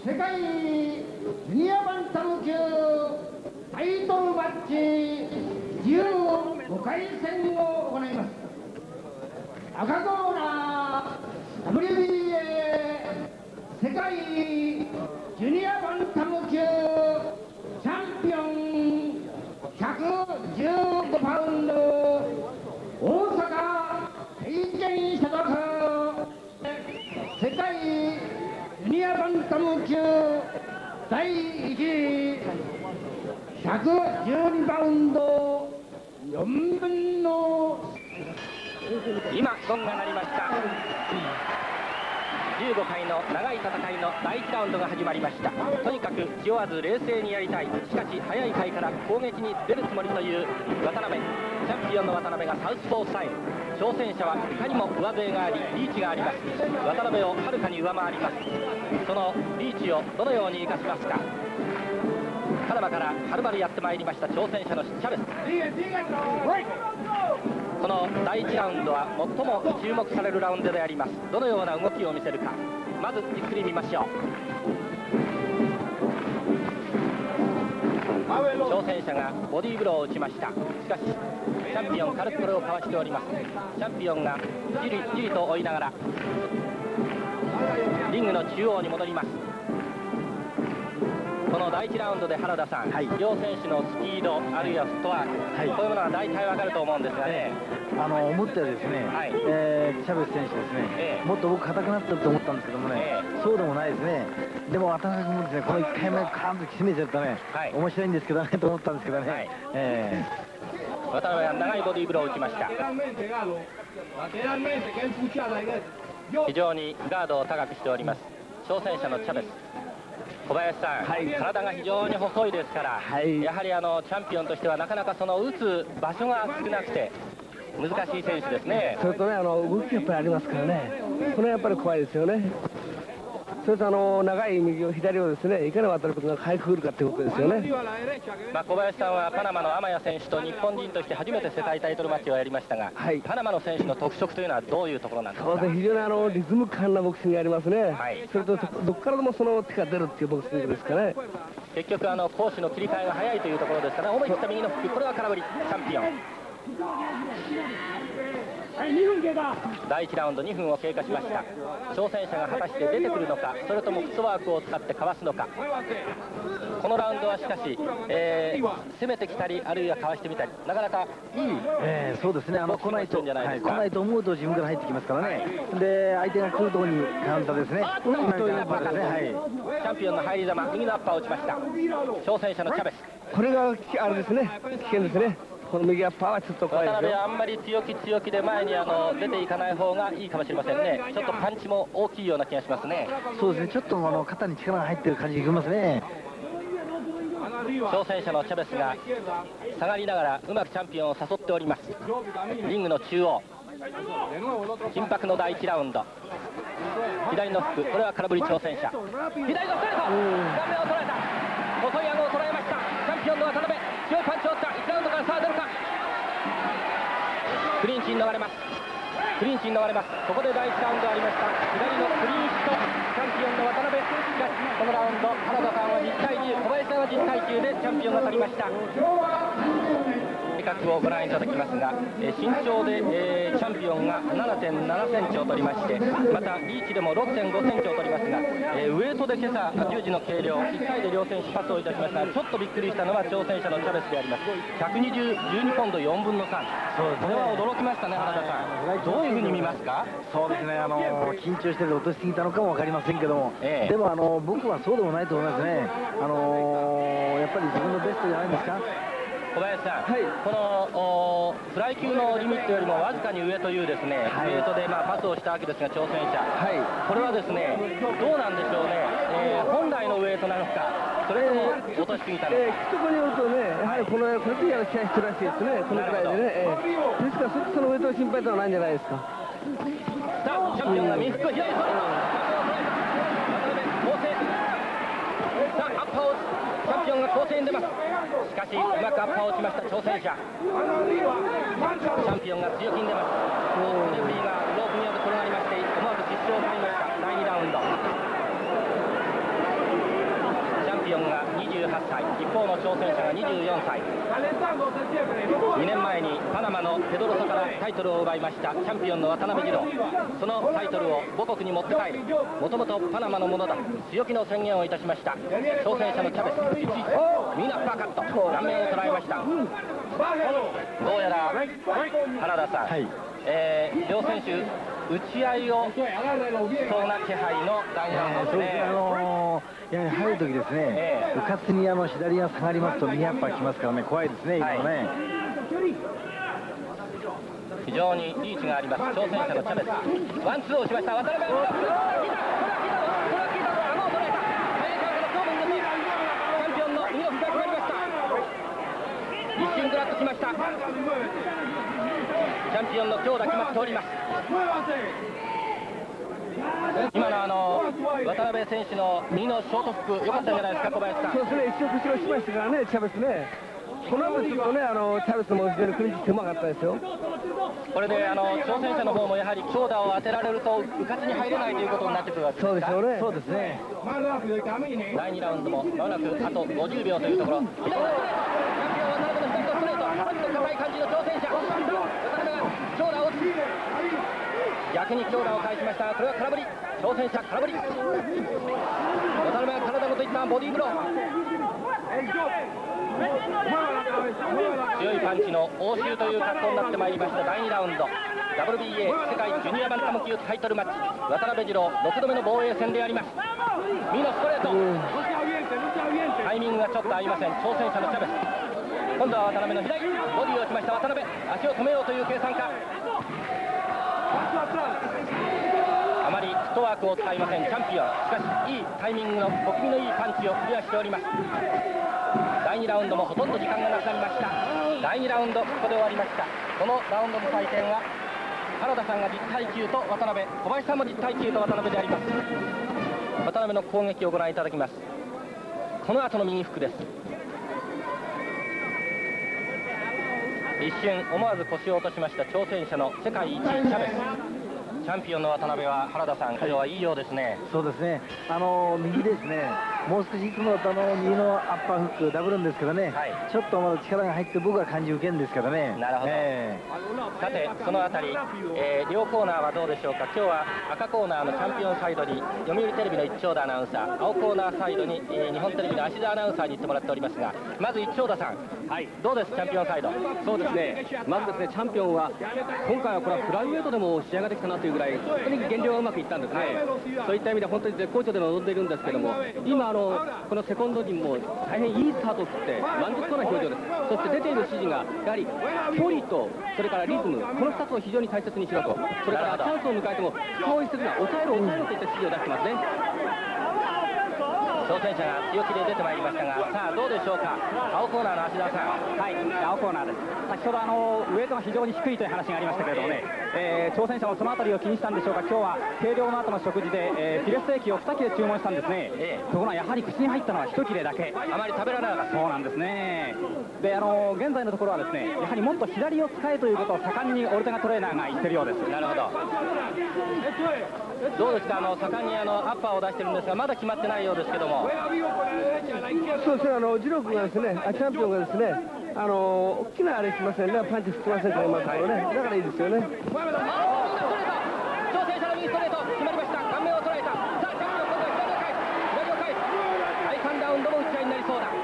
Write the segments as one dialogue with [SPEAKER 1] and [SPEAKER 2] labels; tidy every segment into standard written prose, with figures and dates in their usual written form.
[SPEAKER 1] 世界ジュニアバンタム級タイトルマッチ15回戦を行います。赤コーナー WBA 世界ジュニアバンタム級チャンピオン115パウンド大阪平健所属世界ジュニアバンタム級第1位112パウンド4分の
[SPEAKER 2] 今ゴンが鳴りました。15回の長い戦いの第1ラウンドが始まりました。とにかく気負わず冷静にやりたい。しかし早い回から攻撃に出るつもりという渡辺。チャンピオンの渡辺がサウスポースタイル。挑戦者はいかにも上背がありリーチがあります。渡辺をはるかに上回ります。そのリーチをどのように生かしますか。パナマからはるばるやってまいりました挑戦者のチャベス。この第1ラウンドは最も注目されるラウンドであります。どのような動きを見せるか、まずじっくり見ましょう。挑戦者がボディーブローを打ちました。しかしチャンピオン軽くこれをかわしております。チャンピオンがじりじりと追いながらリングの中央に戻ります。この第1ラウンドで原田さん、両選手のスピードあるいはフットワーク、こういうものは大体わかると思うんですがね、
[SPEAKER 3] 思ったよりですね、チャベス選手ですね、もっと僕硬くなってると思ったんですけどもね、そうでもないですね。でも渡辺君もですね、この1回目カーンと締めちゃったね、面白いんですけどねと思ったんですけどね。
[SPEAKER 2] 渡辺は長いボディーブローを打ちました。非常にガードを高くしております挑戦者のチャベス。小林さん、体が非常に細いですから、やはりチャンピオンとしてはなかなかその打つ場所が少なくて難しい選手ですね。
[SPEAKER 4] それとね、動きがやっぱりありますからね、これはやっぱり怖いですよね。それと長い右を左をですね、いかに渡ることがかいくぐるかということですよね。
[SPEAKER 2] 小林さんはパナマのアマヤ選手と日本人として初めて世界タイトルマッチをやりましたが、パナマの選手の特色というのはどういうところなんですか。
[SPEAKER 4] そうですね、非常にリズム感なボクシングがありますね。それとどこからでもその手が出るっていうボクシングですかね。
[SPEAKER 2] 結局攻守の切り替えが早いというところですから、思い切った右のフック、これは空振り。チャンピオン第1ラウンド2分を経過しました。挑戦者が果たして出てくるのか、それともフットワークを使ってかわすのか。このラウンドはしかし、攻めてきたりあるいはかわしてみたり、なかなかいい、
[SPEAKER 3] そうですね、来ないと思うと自分から入ってきますからね。で相手が来るところにカウンターですね。
[SPEAKER 2] チャンピオンの入り球、右のアッパーを打ちました挑戦者のチャベス。
[SPEAKER 4] これがあれですね、危険ですね。この右アッパーはちょっと怖いですよ。
[SPEAKER 2] 渡辺はあんまり強気で前に出ていかない方がいいかもしれませんね。ちょっとパンチも大きいような気がしますね。
[SPEAKER 3] そうですね、ちょっと肩に力が入ってる感じがしますね。
[SPEAKER 2] 挑戦者のチャベスが下がりながらうまくチャンピオンを誘っております。リングの中央、緊迫の第1ラウンド。左のフック、これは空振り挑戦者。左のストレート、顔面を捉えた。細い顎を捉えました。チャンピオンの渡辺、強いパンチを打った。1ラウンドからさあ出るか。クリンチに逃れます。ここで第1ラウンドありました左のクリーンヒット。チャンピオンの渡辺。しかしこのラウンド原田さんは10対10、小林さんは10対9でチャンピオンが取りました。比較をご覧いただきますが、身長で、チャンピオンが 7.7 センチを取りまして、またリーチでも 6.5 センチを取りますが、ウエイトで今朝10時の計量1回で両選手パスをいたしましたが、ちょっとびっくりしたのは挑戦者のチャベスであります。112ポンド4分の3。これは驚きましたね。原田さん、どういうふうに見ますか。
[SPEAKER 3] そうですね、緊張してて落としすぎたのかも分かりませんけども、でも僕はそうでもないと思いますね。やっぱり自分のベストじゃないですか。
[SPEAKER 2] 小林さん、このフライ級のリミットよりもわずかに上というですね、ウエイトでパスをしたわけですが、挑戦者、これはですね、どうなんでしょうね、本来のウエイトなのか、それとも落としすぎたのか。
[SPEAKER 4] そこによるとね、やはりこれでやる試合してるらしいですね、このくらいでね。ですからそのウエイトの心配とはないんじゃないですか。
[SPEAKER 2] さあ、チャンピオンが右フック、左ストレート、構成、さあアッパーをチャンピオンが構成に出ます。しかしうまくアッパーを打ちました挑戦者。チャンピオンが強気に出ます。レフリーがロープによって転がりまして、思わず失笑を取りました。第2ラウンド。 ピオンが28歳、一方の挑戦者が24歳。2年前にパナマのペドロソからタイトルを奪いましたチャンピオンの渡辺二郎、そのタイトルを母国に持って帰る、もともとパナマのものだ、強気の宣言をいたしました挑戦者のチャベス。ミナパーカット、顔面を捉えました。どうやら原田さん、はい、両選手打ち合いをしそうな気配の第2ラウンドですね。
[SPEAKER 3] やはり入るときですね、うかつに左が下がりますと右アッパー来ますからね、怖いですね、今のね。はい、
[SPEAKER 2] 非常にリーチがあります挑戦者のチャベス。ワンツーをしました渡辺。チャンピオンの右の膝が決まりました。一瞬グラッときました。チャンピオンの強打決まっております。今の渡辺選手の右のショートフック良かったんじゃないですか、小林さん。
[SPEAKER 4] そうですね、一触後ろしましたからね、チャベスね。この後ちょっとね、チャベスも非常にクリンチってうまかったですよ。
[SPEAKER 2] これで挑戦者の方もやはり強打を当てられるとうかつに入れないということになってくるわけですか。
[SPEAKER 4] そうでしょうね。
[SPEAKER 3] そうですね。
[SPEAKER 2] 第2ラウンドもまもなくあと50秒というところ。チャンピオン渡辺の左のストレート、硬い感じの挑戦者。渡辺が強打を逆に強打を返しました。これは空振り、挑戦者空振り。渡辺が体ごといったボディーブロー。強いパンチの応酬という格好になってまいりました第2ラウンド WBA 世界ジュニアバンタム級タイトルマッチ、渡辺二郎6度目の防衛戦であります。右のストレート、タイミングがちょっと合いません挑戦者のチャベス。今度は渡辺の左ボディを打ちました渡辺、足を止めようという計算か。あまりフットワークを使いませんチャンピオン。しかしいいタイミングの小気味のいいパンチをクリアしております。第2ラウンドもほとんど時間がなくなりました。第2ラウンドここで終わりました。このラウンドの採点は原田さんが10対9と渡辺、小林さんも10対9と渡辺であります。渡辺の攻撃をご覧いただきます。この後の右フックです。一瞬思わず腰を落としました挑戦者の世界一チャベス。チャンピオンの渡辺は原田さん、今日はいいようですね。
[SPEAKER 3] そうですね、右ですね、もう少しいつもだと右のアッパーフックダブるんですけどね、はい、ちょっとまだ力が入って僕は感じ受けるんですけどね。
[SPEAKER 2] なるほど、さてそのあたり、両コーナーはどうでしょうか。今日は赤コーナーのチャンピオンサイドに読売テレビの一丁田アナウンサー、青コーナーサイドに、日本テレビの芦田アナウンサーに行ってもらっておりますが、まず一丁田さん、はい、どうですチャンピオンサイド。
[SPEAKER 5] そうですね、まずですね、チャンピオンは今回はこれはフライウェイトでも仕上がってきたなというぐらい本当に減量がうまくいったんですね、はい、そういった意味で本当に絶好調で臨んでいるんですけども、今このセコンド陣も大変いいスタートを切って満足そうな表情です。そして出ている指示がやはり距離とそれからリズム、この2つを非常に大切にしろと、それからチャンスを迎えてもそういう施設が抑えろといった指示を出してますね。
[SPEAKER 2] 挑戦者が強気で出てまいりましたが、さあどうでしょうか。青コーナーの芦田さん。
[SPEAKER 6] はい、青コーナーです。先ほどウエイトが非常に低いという話がありましたけれどもね、挑戦者もそのあたりを気にしたんでしょうか。今日は計量の後の食事で、フィレステーキを2切れ注文したんですね、ところがやはり口に入ったのは1切れだけ、
[SPEAKER 2] あまり食べられなかった。
[SPEAKER 6] そうなんですね。で現在のところはですね、やはりもっと左を使えということを盛んにオルテガトレーナーが言ってるようです。
[SPEAKER 2] なるほど。どうですか、盛んにアッパーを出してるんですが、まだ決まってないようですけども。
[SPEAKER 4] そうですね、ジロー君がですね、チャンピオンがですね、大きなあれしませんね、パンチ振ってませんから、今のところね、だからいいですよね。
[SPEAKER 2] 挑戦者の右ストレート決まりました。顔面を捉えた。さあチャンピオン、今度は左を返す。第3ラウンドも打ち合いになりそうだ。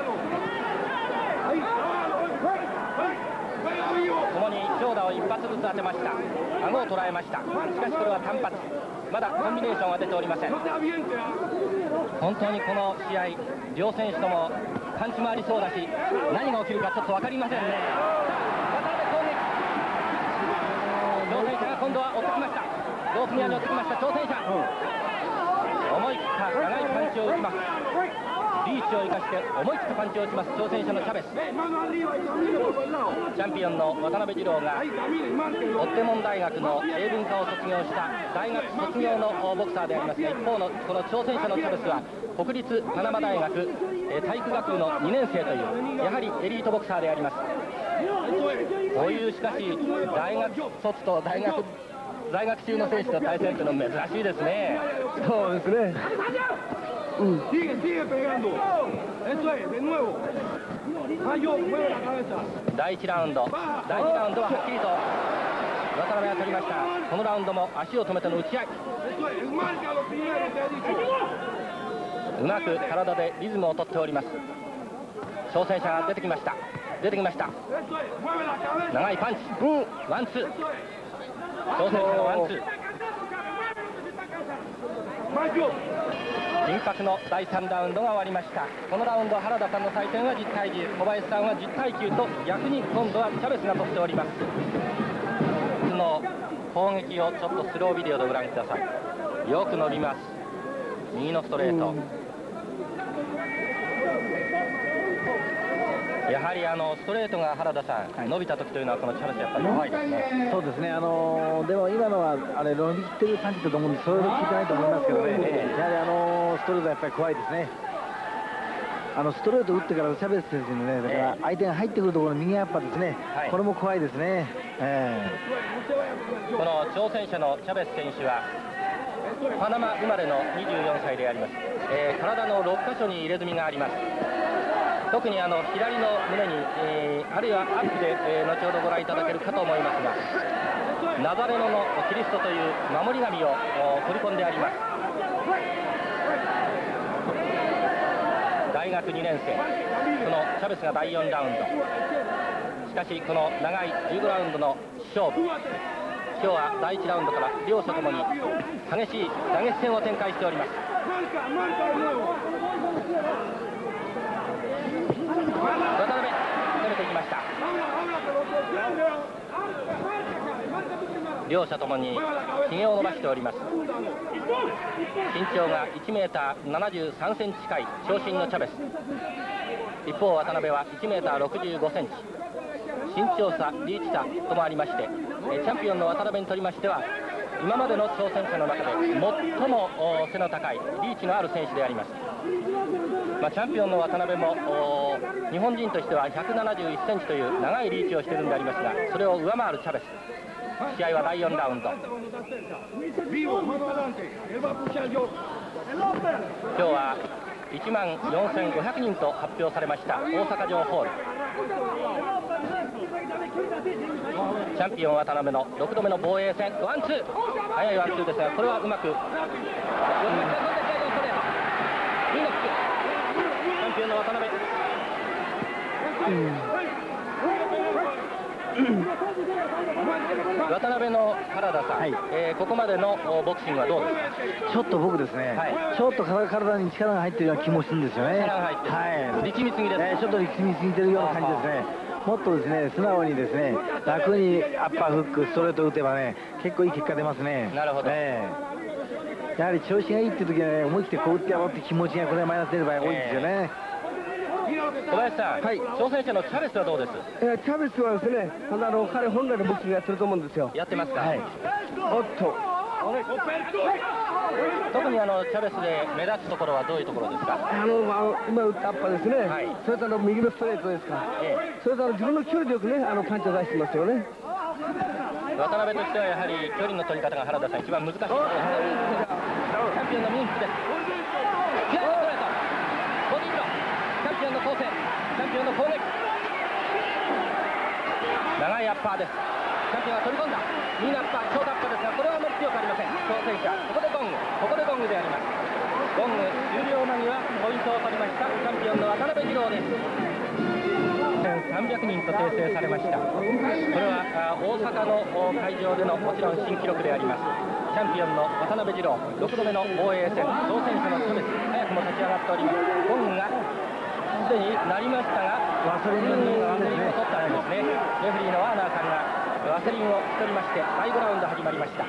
[SPEAKER 2] 共に長打を一発ずつ当てました。顎を捉えました。しかしこれは単発、まだコンビネーションは出ておりません。本当にこの試合、両選手ともパンチもありそうだし、何が起きるかちょっと分かりませんね。渡辺攻撃、挑戦者が今度は追ってきました。ロープニアに追ってきました挑戦者、思い切った長いパンチを打ちます。リーチを生かして思い切ったパンチを打ちます挑戦者のチャベス。チャンピオンの渡辺二郎がオッテモン大学の英文科を卒業した大学卒業のボクサーでありますが、一方のこの挑戦者のチャベスは国立パナマ大学体育学部の2年生というやはりエリートボクサーであります。こういうしかし大学卒と大学中の選手と対戦というのは珍しいですね。
[SPEAKER 4] そうですね。
[SPEAKER 7] Sigue pegando. Eso es, de nuevo. Mayo, mueve la cabeza.
[SPEAKER 2] 第1ラウンドははっきりと渡辺が取りました。このラウンドも足を止めての打ち合い。うまく体でリズムを取っております。挑戦者が出てきました。長いパンチ、ワンツー。挑戦者のワンツー。緊迫の第3ラウンドが終わりました。このラウンド原田さんの採点は10対10、小林さんは10対9と逆に今度はチャベスが取っております。その攻撃をちょっとスロービデオでご覧ください。よく伸びます。右のストレート。やはりストレートが原田さん、伸びた時というのはこのチャベスやっぱり怖いですね。
[SPEAKER 3] そうですね。でも今のは伸びきってるパンチだと思うんで、それほど効いてないと思いますけどね。やはりストレートはやっぱり怖いですね。ストレート打ってからチャベス選手のね、だから相手が入ってくるところの右アッパーですね。これも怖いですね。
[SPEAKER 2] この挑戦者のチャベス選手はパナマ生まれの24歳であります。体の6箇所に入れ墨があります。特に左の胸に、あるいはアップで、後ほどご覧いただけるかと思いますが、ナザレノのキリストという守り神を取り込んであります。大学2年生、そのチャベスが第4ラウンド。しかしこの長い15ラウンドの勝負、今日は第1ラウンドから両者ともに激しい打撃戦を展開しております。渡辺攻めていきました。両者ともにひげを伸ばしております。身長が1メーター73センチ近い長身のチャベス。一方渡辺は1メーター65センチ。身長差、リーチ差ともありまして、チャンピオンの渡辺にとりましては今までの挑戦者の中で最も背の高いリーチのある選手であります。チャンピオンの渡辺も日本人としては171センチという長いリーチをしているんでありますが、それを上回るチャベス。試合は第4ラウンド。今日は1万4500人と発表されました大阪城ホール。チャンピオン渡辺の6度目の防衛戦、ワンツー。速いワンツーですが、これはうまくチャンピオンの渡辺。渡辺の原田さん、ここまでのボクシングはどうですか？
[SPEAKER 3] ちょっと僕ですね、ちょっと体に力が入ってるような気もするんですよね。
[SPEAKER 2] 力が入ってる、力みすぎです、
[SPEAKER 3] ちょっと力みすぎてるような感じですね。もっとですね、素直にですね、楽にアッパーフック、ストレート打てばね、結構いい結果出ますね。
[SPEAKER 2] なるほど。
[SPEAKER 3] やはり調子がいいっていう時はね、思い切ってこう打ってやろうって気持ちがこれマイナス出る場合多いんですよね。
[SPEAKER 2] 小林さん、挑戦者のチャベスはどうです？
[SPEAKER 4] チャベスはですね、彼本来のボクシングやってると思うんですよ。
[SPEAKER 2] やってますか？
[SPEAKER 4] おっと。
[SPEAKER 2] 特にチャベスで目立つところはどういうところですか？
[SPEAKER 4] 今打ったアッパーですね。それと右のストレートですか。それと自分の距離でよくね、パンチを出してますよね。
[SPEAKER 2] 渡辺としてはやはり距離の取り方が原田さん一番難しいところです。チャンピオンの右利きです。左のストレート。ボディーブロー。チャンピオンの攻勢。チャンピオンの攻撃。長いアッパーです。チャンピオンが飛び込んだ。右のアッパー、ショートアッパーですが、これはあまり強くありません。挑戦者、ここでゴング。ここでゴングであります。ゴング終了間際ポイントを取りましたチャンピオンの渡辺二郎です。300人と訂正されました。これは大阪の会場でのもちろん新記録であります。チャンピオンの渡辺二郎6度目の防衛戦、挑戦者のチャベス早くも立ち上がっております。ゴングがすでになりましたがワセリンを取ったんですね。レフェリーのワーナーさんがワセリンを取りまして第5ラウンド始まりました。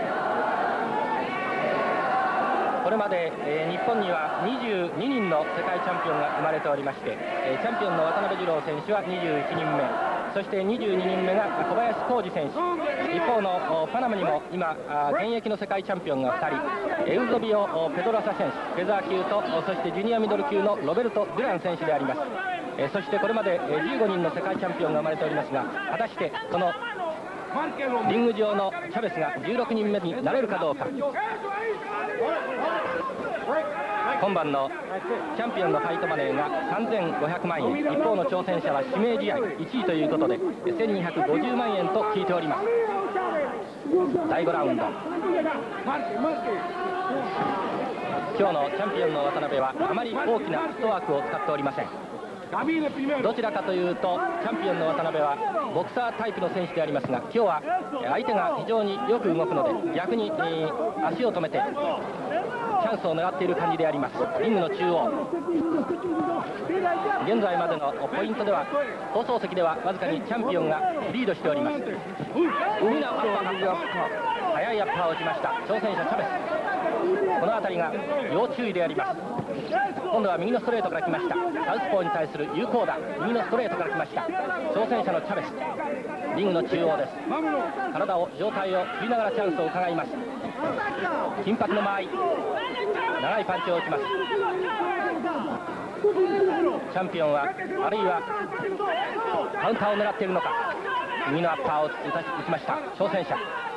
[SPEAKER 2] これまで、日本には22人の世界チャンピオンが生まれておりまして、チャンピオンの渡辺二郎選手は21人目、そして22人目が小林浩二選手、一方のパナマにも今現役の世界チャンピオンが2人、エウゾビオ・ペドラサ選手、フェザー級とそしてジュニアミドル級のロベルト・デュラン選手であります。そしてこれまで15人の世界チャンピオンが生まれておりますが、果たしてこのリング上のチャベスが16人目になれるかどうか。 今晩のチャンピオンのファイトマネーが3500万円、一方の挑戦者は指名試合1位ということで1250万円と聞いております。第5ラウンド、今日のチャンピオンの渡辺はあまり大きなフットワークを使っておりません。どちらかというとチャンピオンの渡辺はボクサータイプの選手でありますが、今日は相手が非常によく動くので逆に足を止めてチャンスを狙っている感じであります。リングの中央、現在までのポイントでは放送席ではわずかにチャンピオンがリードしております。速いアッパーを打ちました挑戦者チャベス。この辺りが要注意であります。今度は右のストレートから来ました。サウスポーに対する有効打、右のストレートから来ました挑戦者のチャベス。リングの中央です。体を上体を振りながらチャンスを伺います。緊迫の間合い、長いパンチを打ちます。チャンピオンはあるいはカウンターを狙っているのか。右のアッパーを打ちました挑戦者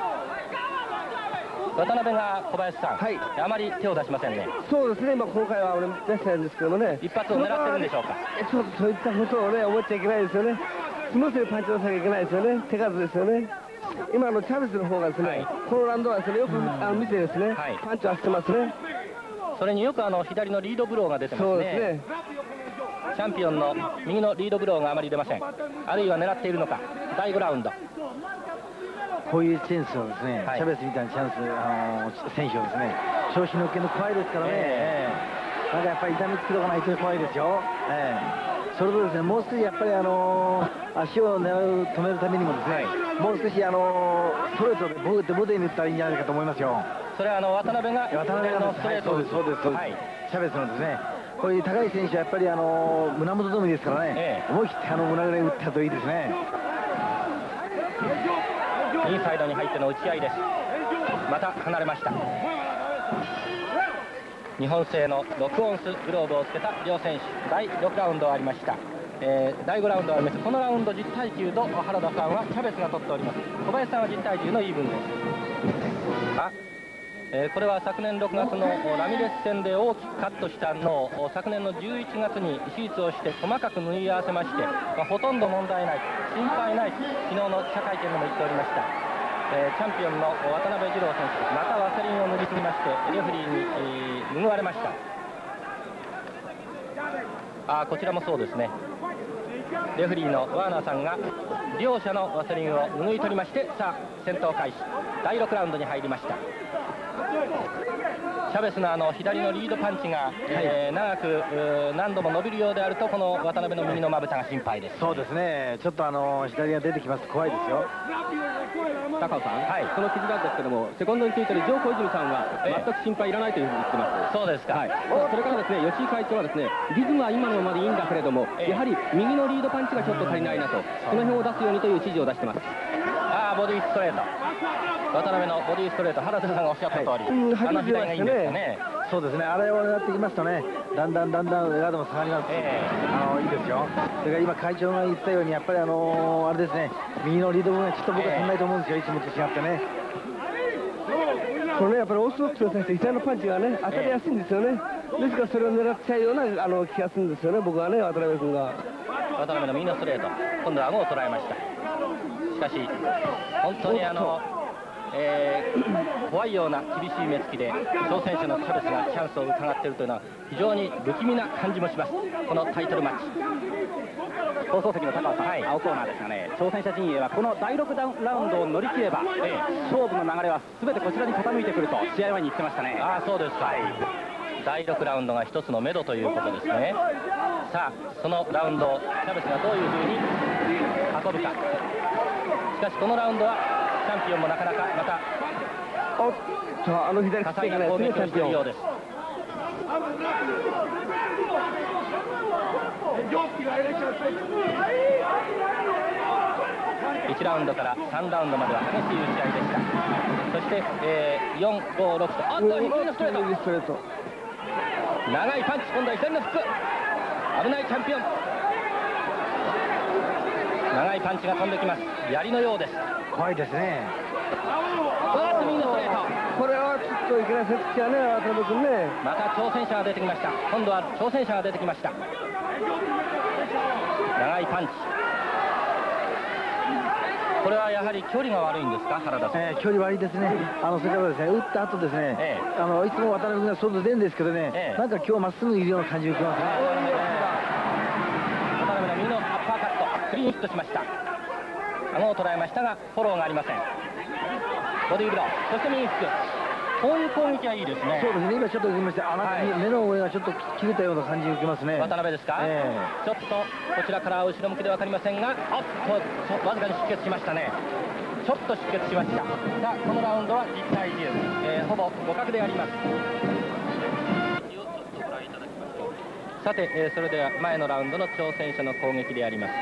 [SPEAKER 2] 渡辺が小林さん、はい、あまり手を出しませんね。
[SPEAKER 4] そうですね、今回は出したんですけどもね、
[SPEAKER 2] 一発を狙ってるんでしょうか。
[SPEAKER 4] そういったことをね思っちゃいけないですよね。スムーズにパンチをしなきゃいけないですよね。手数ですよね。今のチャベスの方がですね、はい、このラウンドはですねよく見てですね、はい、パンチを当ててますね。
[SPEAKER 2] それによく左のリードブローが出てますね。そうですね。チャンピオンの右のリードブローがあまり出ません。あるいは狙っているのか。第5ラウンド、
[SPEAKER 3] こういうチャンスをですね、はい、チャベスみたいなチャンス選手をですね調子乗っけるの怖いですからね、なんかやっぱり痛みつけとかないと怖いですよ。それとですね、もう少しやっぱり足を止めるためにもですね、もう少しストレートでボディに打ったらいいんじゃないかと思いますよ。
[SPEAKER 2] それは渡辺がのストレート、
[SPEAKER 3] はい、そうです、はい、チャベスのですね、こういう高い選手はやっぱり胸元止めですからね、思い切って胸ぐらい打ったといいですね。
[SPEAKER 2] インサイドに入っての打ち合いです。また離れました。日本製の6オンスグローブをつけた両選手、第6ラウンドありました。第5ラウンドはあります。このラウンド10対9と原田さんはチャベスが取っております。小林さんは10対10のイーブンです。これは昨年6月のラミレス戦で大きくカットしたのを昨年の11月に手術をして細かく縫い合わせまして、ほとんど問題ない、心配ない、昨日の記者会見でも言っておりました。チャンピオンの渡辺二郎選手、またワセリンを塗りすぎましてレフェリーに拭われました。こちらもそうですね。レフェリーのワーナーさんが両者のワセリンを拭い取りまして、さあ戦闘開始、第6ラウンドに入りました。チャベスの左のリードパンチが、長く何度も伸びるようであると、この渡辺の右のまぶたが心配です。
[SPEAKER 3] そうですね、ちょっと左が出てきますと怖いですよ。
[SPEAKER 5] 高尾さん、はい、この傷なんですけども、セコンドについてる城小泉さんは全く心配いらないというふうに言ってます。
[SPEAKER 2] そうですか。
[SPEAKER 5] はい、それからですね、吉井会長はですね、リズムは今のままでいいんだけれども、やはり右のリードパンチがちょっと足りないなと、その辺を出すようにという指示を出してます。
[SPEAKER 2] ボディストレート、渡辺のボディストレート、原田さんがおっしゃった通り、左がいいんですかね。
[SPEAKER 3] そうですね、あれを狙ってきますとね、だんだんガードも下がります。いいですよ。それから今会長が言ったように、やっぱりあれですね、右のリード部分はちょっと僕は足んないと思うんですよ、いつもと違ってね。
[SPEAKER 4] これね、やっぱりオーソドックスに対して左のパンチがね当たりやすいんですよね。ですからそれを狙っちゃうような気がするんですよね、僕はね。渡辺君が
[SPEAKER 2] 渡辺の右のストレート、今度は顎を捉えました。しかし本当に怖いような厳しい目つきで挑戦者のチャベスがチャンスを伺っているというのは非常に不気味な感じもします、このタイトルマッチ。
[SPEAKER 6] 放送席の高尾さん、青コーナーですがね、挑戦者陣営はこの第6ラウンドを乗り切れば、勝負の流れは全てこちらに傾いてくると試合前に言ってましたね。
[SPEAKER 2] そうですか。第6ラウンドが一つの目処ということですね。さあそのラウンドをチャベスがどういうふうに運ぶか。しかしこのラウンドはチャンピオンもなかなかまた
[SPEAKER 4] 左
[SPEAKER 2] 多彩な攻撃をしているようです。1ラウンドから3ラウンドまでは激しい打ち合いでした。そして、4、5、6と右のストレート、長いパンチ、今度は左のフック、危ないチャンピオン。長いパンチが飛んできます。槍のようです。
[SPEAKER 3] 怖いですね。
[SPEAKER 2] 右のストレート。
[SPEAKER 4] これはちょっといけない設置はね、渡辺君ね。
[SPEAKER 2] また挑戦者が出てきました。今度は挑戦者が出てきました。長いパンチ。これはやはり距離が悪いんですか、原田さん。
[SPEAKER 3] 距離悪いですね。それからですね、打った後ですね、いつも渡辺君が外出るんですけどね、なんか今日はまっすぐいるような感じが受けますね。
[SPEAKER 2] 渡辺の右のアッパーカット、クリーンヒットしました。顎を捉えましたがフォローがありません。ボディーブロー、そして右フック。こういう攻撃はいいですね。
[SPEAKER 3] そうですね、今ちょっと見ました。目の上がちょっと切れたような感じを受けますね。
[SPEAKER 2] 渡辺ですか、ちょっとこちらから後ろ向きで分かりませんが、わずかに出血しましたね。ちょっと出血しました。さあこのラウンドは10対10、ほぼ互角であります。さて、それでは前のラウンドの挑戦者の攻撃であります。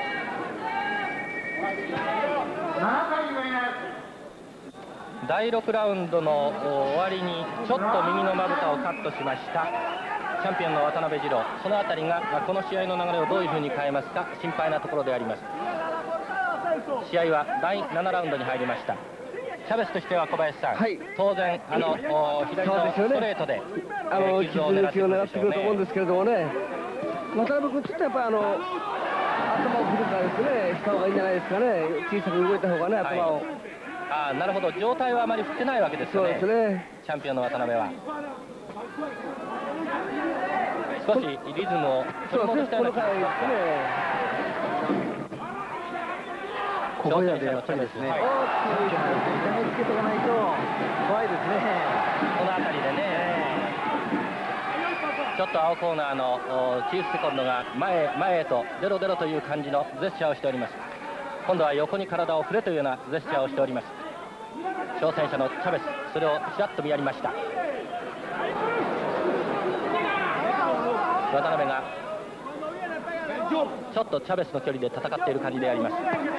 [SPEAKER 2] 第6ラウンドの終わりにちょっと右のまぶたをカットしましたチャンピオンの渡辺二郎。そのあたりがこの試合の流れをどういうふうに変えますか、心配なところであります。試合は第7ラウンドに入りました。チャベスとしては小林さん、当然左のストレートで
[SPEAKER 4] 傷を狙ってくると思うんですけれどもね、渡辺君ちょっとやっぱり頭を振るからですね、した方がいいんじゃないですかね。小さく動いた方がね、頭を。
[SPEAKER 2] なるほど、状態はあまり振ってないわけですよね。
[SPEAKER 4] そうですね。
[SPEAKER 2] チャンピオンの渡辺は少しリズムを取り戻したような気がしますね。
[SPEAKER 3] ここでやっぱりですね、痛めつけとかないと怖いですね。
[SPEAKER 2] この辺りでね、ちょっと青コーナーのチーフセコンドが前へと出ろ出ろという感じのジェスチャーをしております。今度は横に体を振れというようなジェスチャーをしております。挑戦者のチャベス、それをちらっと見やりました。渡辺がちょっとチャベスの距離で戦っている感じであります。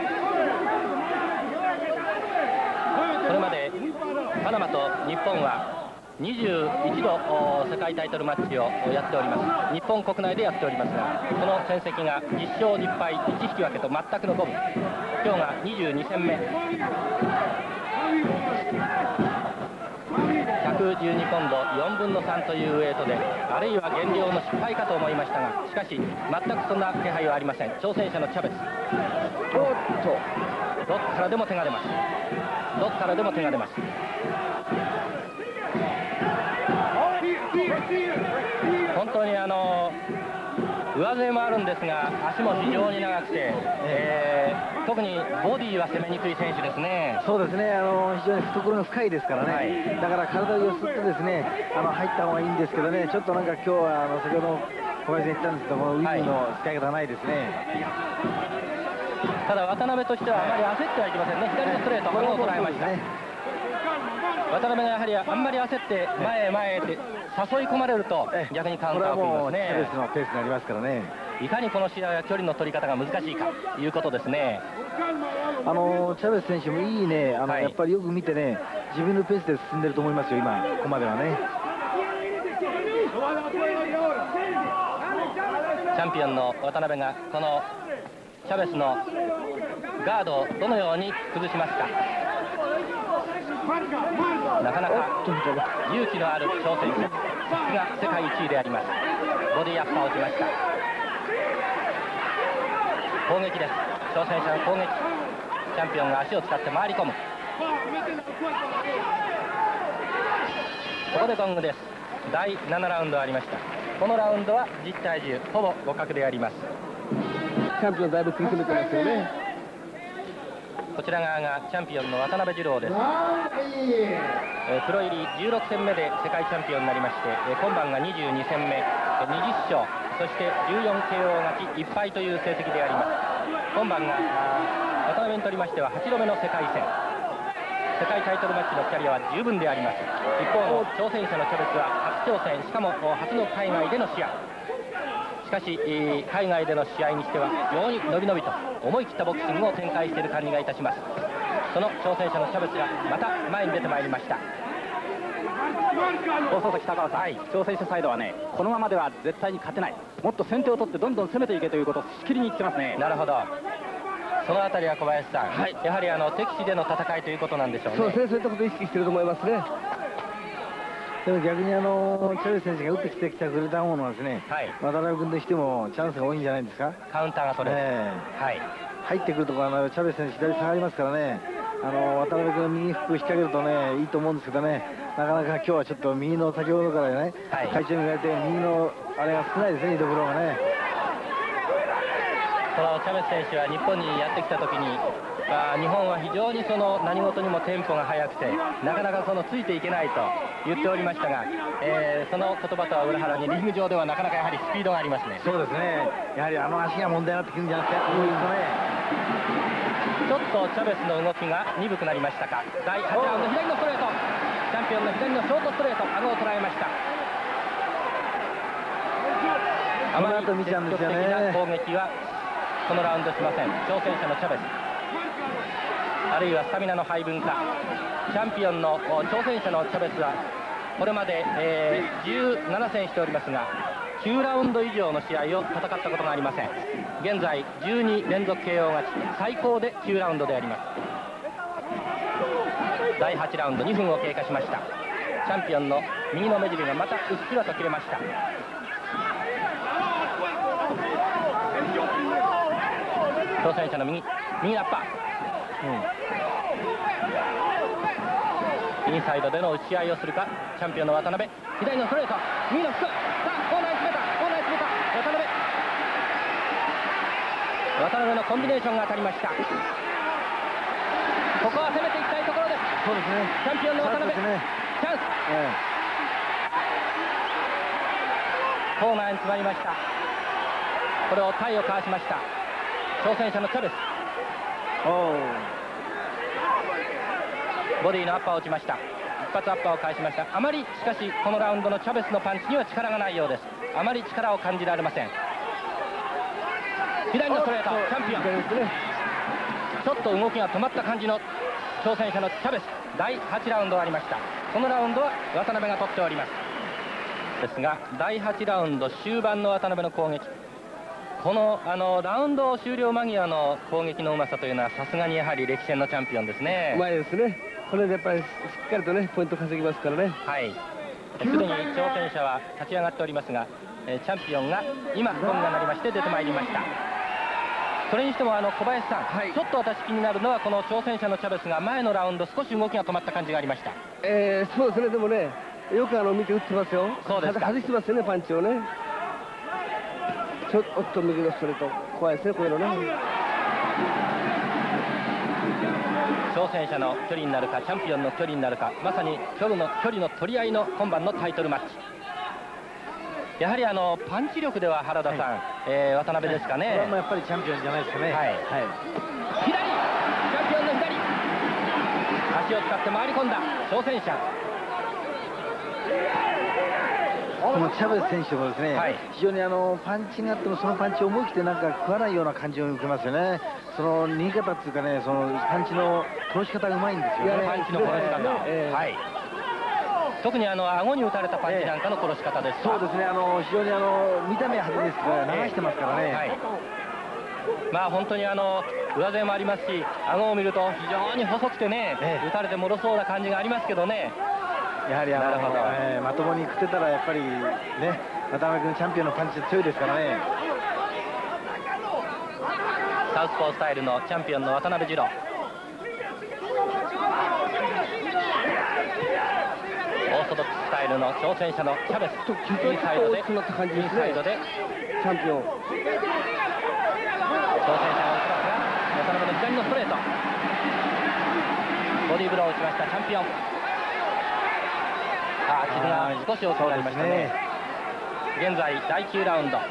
[SPEAKER 2] これまでパナマと日本は21度世界タイトルマッチをやっております。日本国内でやっておりますが、その戦績が10勝10敗1引き分けと全くの五分。今日が22戦目、112ポンド4分の3というウェイトで、あるいは減量の失敗かと思いましたが、しかし全くそんな気配はありません。挑戦者のチャベス、どっからでも手が出ます。どっからでも手が出ます。本当に上背もあるんですが、足も非常に長くて、特にボディは攻めにくい選手ですね。
[SPEAKER 3] そうですね、非常に懐が深いですからね、だから体を寄せてですね、入った方がいいんですけどね、ちょっとなんか今日は先ほど小林さん言ったんですけども、ウィズの使い方ないですね。
[SPEAKER 2] ただ渡辺としてはあまり焦ってはいけませんね。左のストレート、これを捉えました。渡辺がやはりあんまり焦って前へ前へって誘い込まれると逆にカウンターを組みますね。
[SPEAKER 3] チャベスのペースになりますからね。
[SPEAKER 2] いかにこの試合は距離の取り方が難しいかということですね。
[SPEAKER 3] チャベス選手もいいね、やっぱりよく見てね、自分のペースで進んでると思いますよ、今ここまではね。
[SPEAKER 2] チャンピオンの渡辺がこのチャベスのガードをどのように崩しますか。なかなか勇気のある挑戦者、さすが世界1位であります。ボディアッパーを打ちました。攻撃です。挑戦者の攻撃。チャンピオンが足を使って回り込む。ここでゴングです。第7ラウンドありました。このラウンドは10対10、ほぼ互角であります。
[SPEAKER 4] チャンピオンだいぶ食い止めてますよね。
[SPEAKER 2] こちら側がチャンピオンの渡辺二郎です。プロ入り16戦目で世界チャンピオンになりまして、今晩が22戦目、20勝、そして 14KO 勝ち1敗という成績であります。今晩が渡辺にとりましては8度目の世界戦、世界タイトルマッチのキャリアは十分であります。一方の挑戦者のチャベスは初挑戦、しかも初の海外での試合。しかし海外での試合にしては非常に伸び伸びと思い切ったボクシングを展開している感じがいたします。その挑戦者のチャベスがまた前に出てまいりました。
[SPEAKER 6] 放送席高尾さん、挑戦者サイドはね、このままでは絶対に勝てない、もっと先手を取ってどんどん攻めていけということをしきりに言ってますね。
[SPEAKER 2] なるほど。 そのあたりは小林さん、やはり敵地での戦いということなんでしょうね。
[SPEAKER 4] そうですね、そういったことを意識していると思いますね。
[SPEAKER 3] でも逆にチャベス選手が打ってきてくれたものはですね、渡辺君としてもチャンスが多いんじゃないですか。
[SPEAKER 2] カウンターが取れる、
[SPEAKER 3] 入ってくるところチャベス選手左下がりますからね、渡辺君が右フックを引っ掛けるとねいいと思うんですけどね、なかなか今日はちょっと右の先ほどからね、会長に言われて右のあれが少ないですね、イドブローがね。
[SPEAKER 2] このチャベス選手は日本にやってきた時に、日本は非常に何事にもテンポが速くてなかなかついていけないと言っておりましたが、その言葉とは裏腹にリング上ではなかなかやはりスピードがありますね。
[SPEAKER 3] そうですね、やはり足が問題になってくるんじゃなくて、
[SPEAKER 2] ちょっとチャベスの動きが鈍くなりましたか。第8ラウンド左のストレート、チャンピオンの左のショートストレート、顎を捉えました。あまり積極的な攻撃はこのラウンドしません。挑戦者のチャベス、あるいはスタミナの配分か、チャンピオンの挑戦者のチャベスはこれまで、17戦しておりますが9ラウンド以上の試合を戦ったことがありません。現在12連続 KO 勝ち、最高で9ラウンドであります。第8ラウンド2分を経過しました。チャンピオンの右の目尻がまたうっすらと切れました。挑戦者の右ラッパー、インサイドでの打ち合いをするかチャンピオンの渡辺、左のストレート、右のフック、さあコーナーに詰めた、渡辺のコンビネーションが当たりました。ここは攻めていきたいところです。
[SPEAKER 3] そうですね、
[SPEAKER 2] チャンピオンの渡辺、チャンス、コーナーに詰まりました。これを体をかわしました挑戦者のチャベス。ボディのアッパーを打ちました。一発アッパーを返しました。あまりしかしこのラウンドのチャベスのパンチには力がないようです。あまり力を感じられません。左のストレート、チャンピオン、ちょっと動きが止まった感じの挑戦者のチャベス。第8ラウンド終わりました。このラウンドは渡辺が取っております。ですが第8ラウンド終盤の渡辺の攻撃、このラウンド終了間際の攻撃のうまさというのはさすがにやはり歴戦のチャンピオンですね。
[SPEAKER 4] うまいですね。これでやっぱりしっかりとねポイント稼ぎますからね。
[SPEAKER 2] すでに挑戦者は立ち上がっておりますが、チャンピオンが今ゴングが鳴りまして出てまいりました。それにしても小林さん、ちょっと私気になるのはこの挑戦者のチャベスが前のラウンド少し動きが止まった感じがありました。
[SPEAKER 4] そうですね。でもねよく見て打ってますよ。
[SPEAKER 2] そうですか。
[SPEAKER 4] 外してますよねパンチをね。ちょっと右のストレート怖いですねこれのね。
[SPEAKER 2] 挑戦者の距離になるかチャンピオンの距離になるか、まさに距離の取り合いの今晩のタイトルマッチ。やはりパンチ力では原田さん、渡辺ですかね。
[SPEAKER 3] これもやっぱりチャンピオンじゃないですかね。
[SPEAKER 2] 左、チャンピオンの左、足を使って回り込んだ挑戦者。
[SPEAKER 3] このチャベス選手もですね、非常にパンチがあってもそのパンチを思い切ってなんか食わないような感じを受けますよね。その逃げ方っていうかね、そのパンチの殺し方がうまいんですよね。
[SPEAKER 2] パンチの殺し方、特に顎に打たれたパンチなんかの殺し方です。
[SPEAKER 3] そうですね、非常に見た目は派手ですから流してますからね。
[SPEAKER 2] まあ本当に上背もありますし、顎を見ると非常に細くてね、打たれてもろそうな感じがありますけどね。
[SPEAKER 3] やはりまともに食ってたらやっぱりね、渡辺君チャンピオンのパンチ強いですからね。
[SPEAKER 2] サウスポースタイルのチャンピオンの渡辺二郎、オーソドックススタイルの挑戦者のチャベス。インサイドでチャンピオン、挑戦者の挑戦者の渡辺の左のストレート、ボディーブローを打ちましたチャンピオン。傷が少し大きくなりましたね。現在第9ラウンド。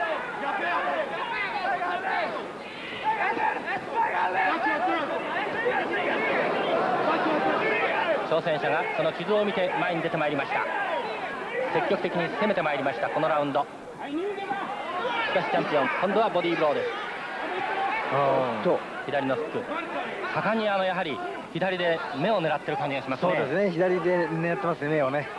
[SPEAKER 2] 挑戦者がその傷を見て前に出てまいりました。積極的に攻めてまいりましたこのラウンド。しかしチャンピオン今度はボディーブローです。左のフック、盛んにやはり左で目を狙ってる感じがしますね。
[SPEAKER 3] そうですね、左で狙ってますね、目をね。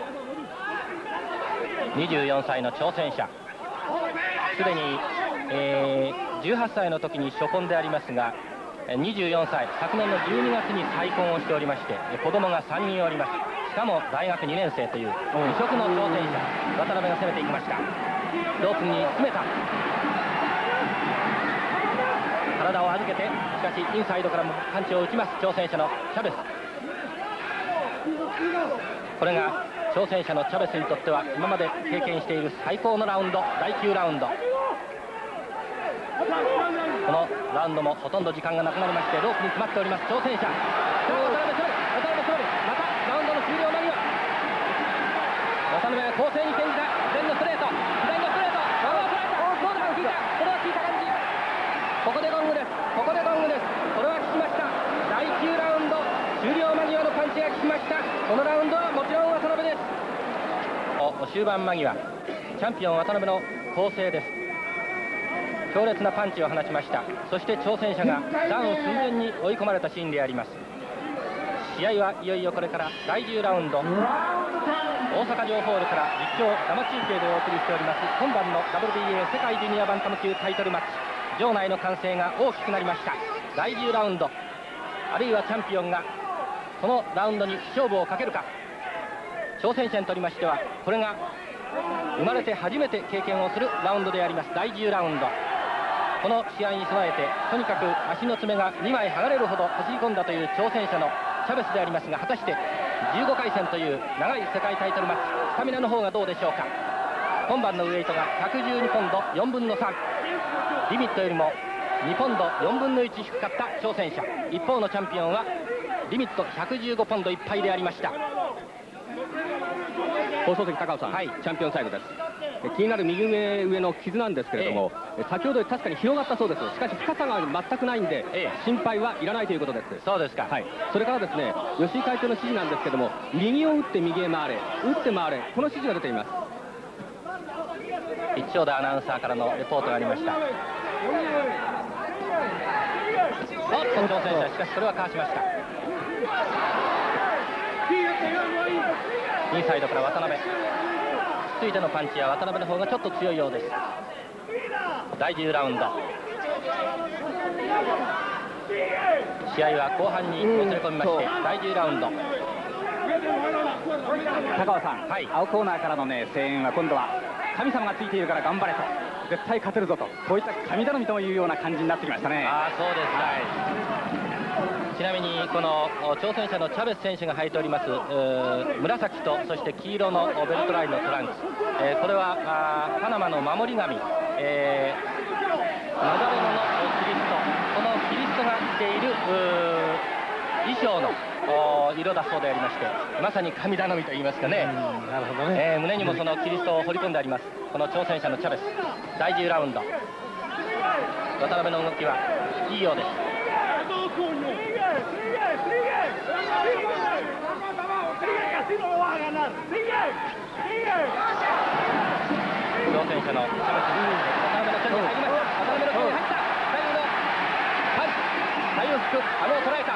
[SPEAKER 2] 24歳の挑戦者、すでに、18歳の時に初婚でありますが 24歳、昨年の12月に再婚をしておりまして、子供が3人おります。しかも大学2年生という異色の挑戦者、渡辺が攻めていきました。ロープに詰めた。体を預けて、しかしインサイドからもパンチを打ちます挑戦者のチャベス。これが挑戦者のチャベスにとっては今まで経験している最高のラウンド、第9ラウンド。このラウンドもほとんど時間がなくなりまして、ロープに詰まっております挑戦者。渡辺勝利、またラウンドの終了間際。渡辺が攻勢に転じた。左のストレート、左のストレート、どうだ、効いた、これは効いた感じ。ここでゴングです、ここでゴングです。これは効きました。第9ラウンド終了間際のパンチが効きました。このラウンドはもちろん渡辺です。終盤間際、チャンピオン渡辺の攻勢です。強烈なパンチを放ちました。そして挑戦者がダウン寸前に追い込まれたシーンであります。試合はいよいよこれから第10ラウンド、大阪城ホールから実況生中継でお送りしております今晩の WBA 世界ジュニアバンタム級タイトルマッチ。場内の歓声が大きくなりました。第10ラウンド、あるいはチャンピオンがこのラウンドに勝負をかけるか。挑戦者にとりましてはこれが生まれて初めて経験をするラウンドであります。第10ラウンド、この試合に備えてとにかく足の爪が2枚剥がれるほど走り込んだという挑戦者のチャベスでありますが、果たして15回戦という長い世界タイトルマッチ、スタミナの方がどうでしょうか。今晩のウエイトが112ポンド4分の3、リミットよりも2ポンド4分の1低かった挑戦者。一方のチャンピオンはリミット115ポンドいっぱいでありました。
[SPEAKER 5] 放送席高尾さん、はい、チャンピオンサイドです。気になる右上の傷なんですけれども、先ほど確かに広がったそうです。しかし深さが全くないんで、心配はいらないということです。
[SPEAKER 2] そうですか。
[SPEAKER 5] はい。それからですね、吉井会長の指示なんですけども、右を打って右へ回れ、打って回れ、この指示が出ています。
[SPEAKER 2] 一丁田アナウンサーからのレポートがありました。挑戦者、しかしそれはかわしました。インサイドから渡辺、ついてのパンチは渡辺の方がちょっと強いようです。第10ラウンド、試合は後半にもつれ込みまして、第10ラウンド。
[SPEAKER 6] 高尾さん、はい、青コーナーからのね声援は今度は神様がついているから頑張れと、絶対勝てるぞと、こういった神頼みというような感じになってきましたね。
[SPEAKER 2] ああ、そうですか。はい、ちなみにこの挑戦者のチャベス選手が履いております紫とそして黄色のベルトラインのトランクス、これはパナマの守り神、ナザレノのキリスト、このキリストが着ている衣装の色だそうでありまして、まさに神頼みといいますかね。
[SPEAKER 3] なるほどね。
[SPEAKER 2] 胸にもそのキリストを彫り込んであります。この挑戦者のチャベス、第10ラウンド、渡辺の動きはいいようです。挑戦者のチャベス、渡辺の距離に入りました。渡辺の距離に入った左右のパンチ、左右を引く、顎を捉えた。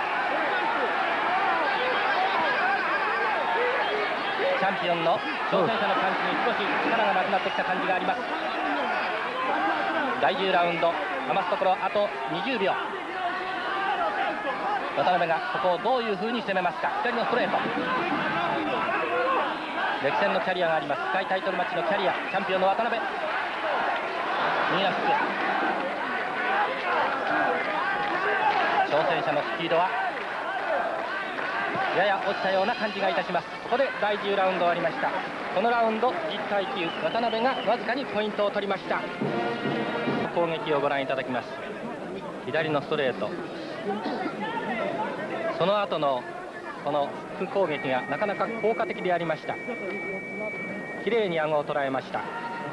[SPEAKER 2] チャンピオンの挑戦者のパンチに少し力がなくなってきた感じがあります。第10ラウンド、余すところあと20秒。渡辺がここをどういう風に攻めますか。左のストレート、歴戦のキャリアがあります。世界タイトルマッチのキャリア、チャンピオンの渡辺、右のフック、挑戦者のスピードはやや落ちたような感じがいたします。ここで第10ラウンド終わりました。このラウンド10対9、渡辺がわずかにポイントを取りました。攻撃をご覧いただきます。左のストレート、その後のこのフック攻撃がなかなか効果的でありました。きれいに顎を捉えました。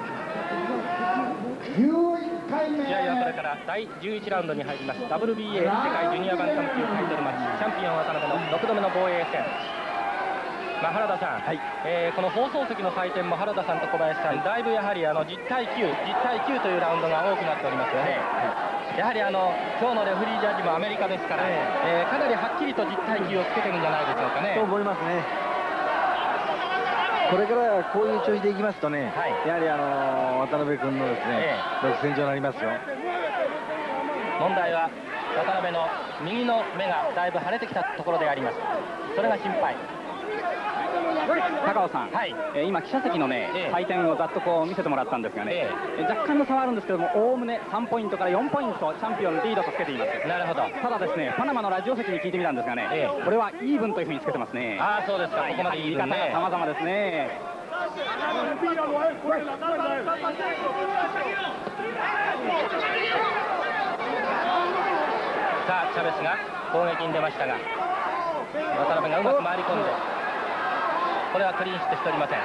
[SPEAKER 2] 試合はこれから第11ラウンドに入ります。 WBA 世界ジュニアバンタム級タイトルマッチ、チャンピオン渡辺の6度目の防衛戦。原田さん、はい、この放送席の採点も原田さんと小林さん、だいぶやはり10対9というラウンドが多くなっておりますよね。やはり今日のレフリージャッジもアメリカですから、かなりはっきりと10対9をつけてるんじゃないでしょうかね。
[SPEAKER 3] そう思いますね。これからこういう調子でいきますとね、はい、やはり渡辺君のですね、独占状になりますよ。
[SPEAKER 2] 問題は渡辺の右の目がだいぶ腫れてきたところであります。それが心配。
[SPEAKER 6] 高尾さん、はい、今記者席のね、採点をざっとこう見せてもらったんですがね、若干の差はあるんですけども、おおむね3ポイントから4ポイントチャンピオンリードとつけています。なるほど。ただですね、パナマのラジオ席に聞いてみたんですがね、これはイーブンというふうにつけてますね。ああ、そうですか。ここまで言い方が様々ですね。
[SPEAKER 2] さあ、チャベスが攻撃に出ましたが、渡辺がうまく回り込んで、これはクリーンヒットしておりません。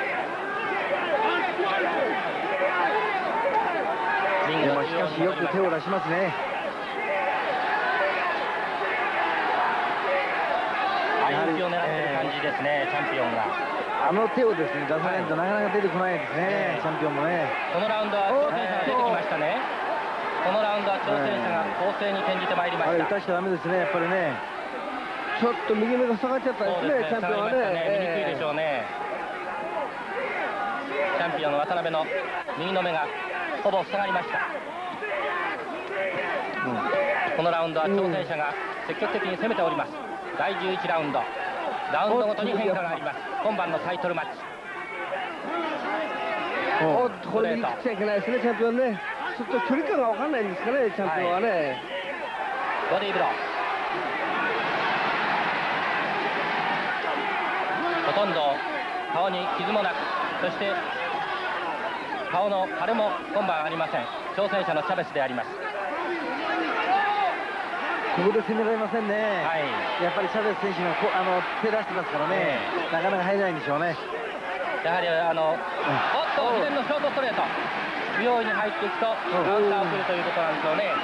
[SPEAKER 3] でもしかしよく手を出しますね。
[SPEAKER 2] 相打ちを狙っている感じですね、チャンピオンが。
[SPEAKER 3] あの手をですね出さないとなかなか出てこないですね、チャンピオンもね。
[SPEAKER 2] このラウンドは挑戦者が出てきましたね。このラウンドは挑戦者が攻勢に転じてまいりました。
[SPEAKER 3] 打たしちゃダメですね、やっぱりね。
[SPEAKER 4] ちょっと右目が下がっちゃったですね、チャンピオンはね。
[SPEAKER 2] 見にくいでしょうね。チャンピオンの渡辺の右の目がほぼ塞がりました。このラウンドは挑戦者が積極的に攻めております。第11ラウンド、ラウンドごとに変化があります。今晩のタイトルマッチ。
[SPEAKER 4] おっと、これに切っちゃいけないですね、チャンピオンね。ちょっと距離感が分かんないんですかね、チャンピオンはね。
[SPEAKER 2] ボディーブロー。ほとんど顔に傷もなく、そして顔の腫れも今晩ありません。挑戦者のチャベスであります。
[SPEAKER 3] ここで攻められませんね。やっぱりチャベス選手が手出してますからね、なかなか入れないんでしょうね。
[SPEAKER 2] やはりおっと、秘伝のショートストレート、不用意に入っていくとカウンターをするということなんでしょうね。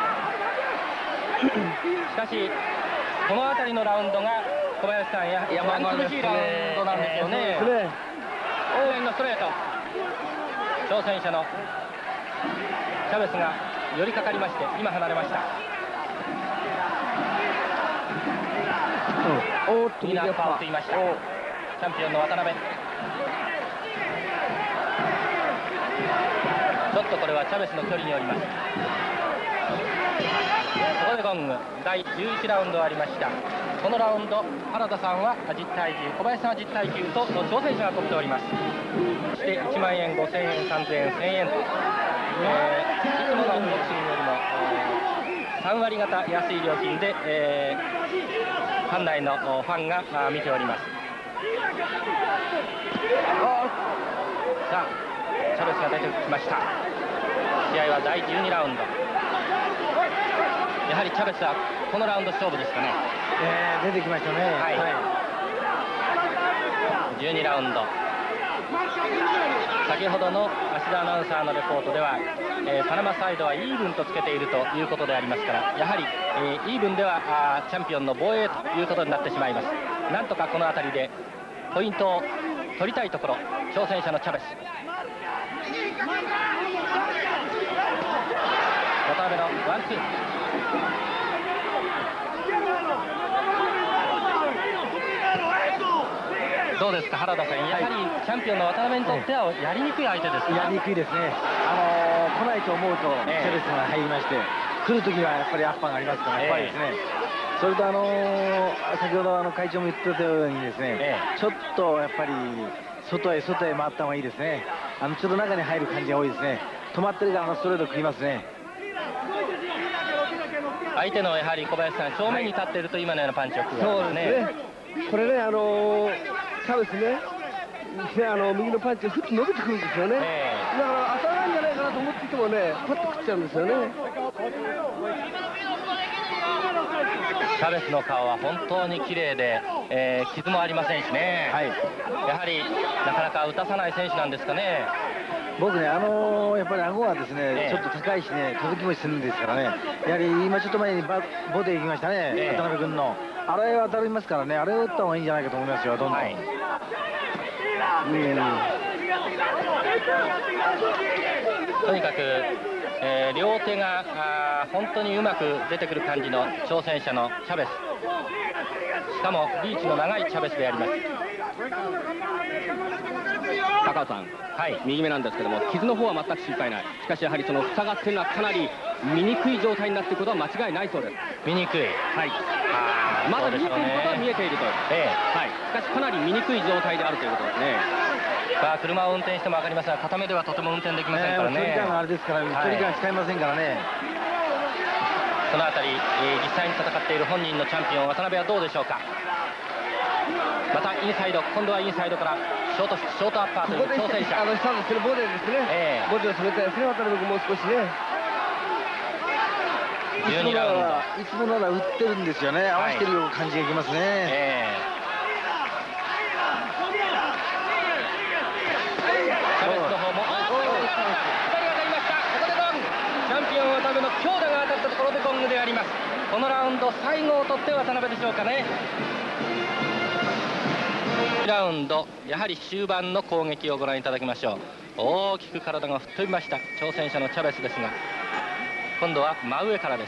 [SPEAKER 2] しかしこの辺りのラウンドが小林さん、やはり苦しいラウンドなんですよね。応援のストレート、挑戦者のチャベスが寄りかかりまして今離れました。右のアッパーを打っていましたチャンピオンの渡辺。ちょっとこれはチャベスの距離によります。ここでゴング、第11ラウンドありました。このラウンド、原田さんは実体重、小林さんは実体重と挑戦者が取っております。そして1万円、5000円、3000円、1000円と、いつものボクシングよりも3割方安い料金で、館内のファンが見ております。さあ、チャベスが出てきました。試合は第12ラウンド。やはりチャベスはこのラウンド勝負ですかね。
[SPEAKER 3] 出てきましたね。
[SPEAKER 2] 12ラウンド。先ほどの芦田アナウンサーのレポートでは、パナマサイドはイーブンとつけているということでありますから、やはり、イーブンではチャンピオンの防衛ということになってしまいます。なんとかこの辺りでポイントを取りたいところ、挑戦者のチャベス。渡辺のワンツー。どうですか、原田さん、やはりチャンピオンの渡辺にとってはやりにくい相手ですか。
[SPEAKER 3] やりにくいですね。来ないと思うとチャベスが入りまして、来るときはやっぱりアッパーがありますから、やっぱりですね。それと先ほど会長も言ってたようにですね、ちょっとやっぱり外へ回った方がいいですね。ちょっと中に入る感じが多いですね。止まってるからストレート食いますね。
[SPEAKER 2] 相手のやはり小林さん、正面に立っていると今のようなパンチを食うわけですね。
[SPEAKER 4] これね、チャベスね、右のパンチがふっと伸びてくるんですよね。だから当たらないんじゃないかなと思っていてもね、パッと食っちゃうんですよね。
[SPEAKER 2] チャベスの顔は本当に綺麗で、傷もありませんしね、やはりなかなか打たさない選手なんですかね。
[SPEAKER 3] 僕ね、やっぱり顎がですね、ちょっと高いしね、届きもするんですからね、やはり今ちょっと前にボディ行きましたね、渡辺君の。あれは当たりますからね、あれを打った方がいいんじゃないかと思いますよ、どんどん。
[SPEAKER 2] とにかく、両手が本当にうまく出てくる感じの挑戦者のチャベス。しかもリーチの長いチャベスであります。
[SPEAKER 5] 高尾さん、右目なんですけども、傷の方は全く心配ない。しかしやはりその塞がっていうのはかなり見にくい状態になっていることは間違いないそうです。
[SPEAKER 2] 見にくい。
[SPEAKER 5] はい。まだ見えていることは見えていると。はい。しかしかなり見にくい状態であるということですね。
[SPEAKER 2] 車を運転しても分かりますが、片目ではとても運転できませんからね。
[SPEAKER 3] 距離感があれですから、距離感使いませんからね。
[SPEAKER 2] そのあたり、実際に戦っている本人のチャンピオン渡辺はどうでしょうか。またインサイド、今度はインサイドからショートアッパーという挑戦者。
[SPEAKER 4] スタートするボディですね。ボディを攻めたいですね、渡辺君もう少しね。
[SPEAKER 2] 12ラウンド。
[SPEAKER 3] いつもなら打ってるんですよね。合わせてるような感じがいきますね。
[SPEAKER 2] チャベスの方も左当たりました。ここでゴング。チャンピオン渡辺の強打が当たったところでゴングであります。このラウンド最後を取って渡辺でしょうかね。ラウンド、やはり終盤の攻撃をご覧いただきましょう。大きく体が吹っ飛びました挑戦者のチャベスですが、今度は真上からです。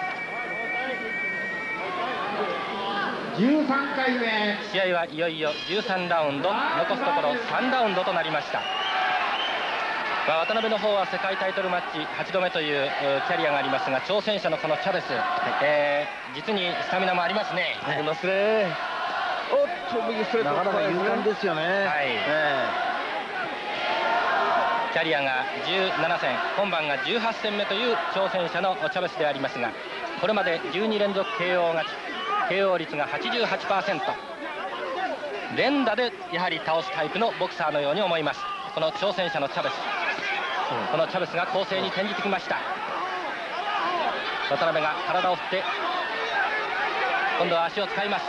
[SPEAKER 1] 13回目。
[SPEAKER 2] 試合はいよいよ13ラウンド、残すところ3ラウンドとなりました。渡辺の方は世界タイトルマッチ8度目というキャリアがありますが、挑戦者のこのチャベス、実にスタミナもありますね。
[SPEAKER 4] ありますね。おっと右ストレート、
[SPEAKER 3] なかなか勇敢ですよね。
[SPEAKER 2] キャリアが17戦、今晩が18戦目という挑戦者のチャベスでありますが、これまで12連続 KO 勝ち、KO 率が 88%、 連打でやはり倒すタイプのボクサーのように思います。この挑戦者のチャベス、このチャベスが攻勢に転じてきました。渡辺が体を振って今度は足を使います。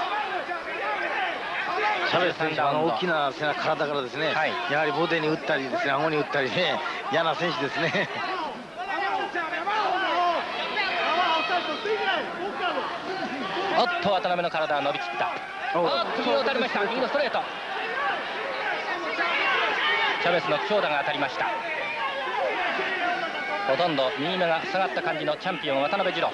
[SPEAKER 3] チャベス選手は大きな背中体からですね、やはりボディに打ったりですね、顎に打ったりね、嫌な選手ですね。
[SPEAKER 2] おっと渡辺の体は伸びきった。おっと右を打たれました。右のストレート、チャベスの強打が当たりました。ほとんど右目が下がった感じのチャンピオン渡辺二郎。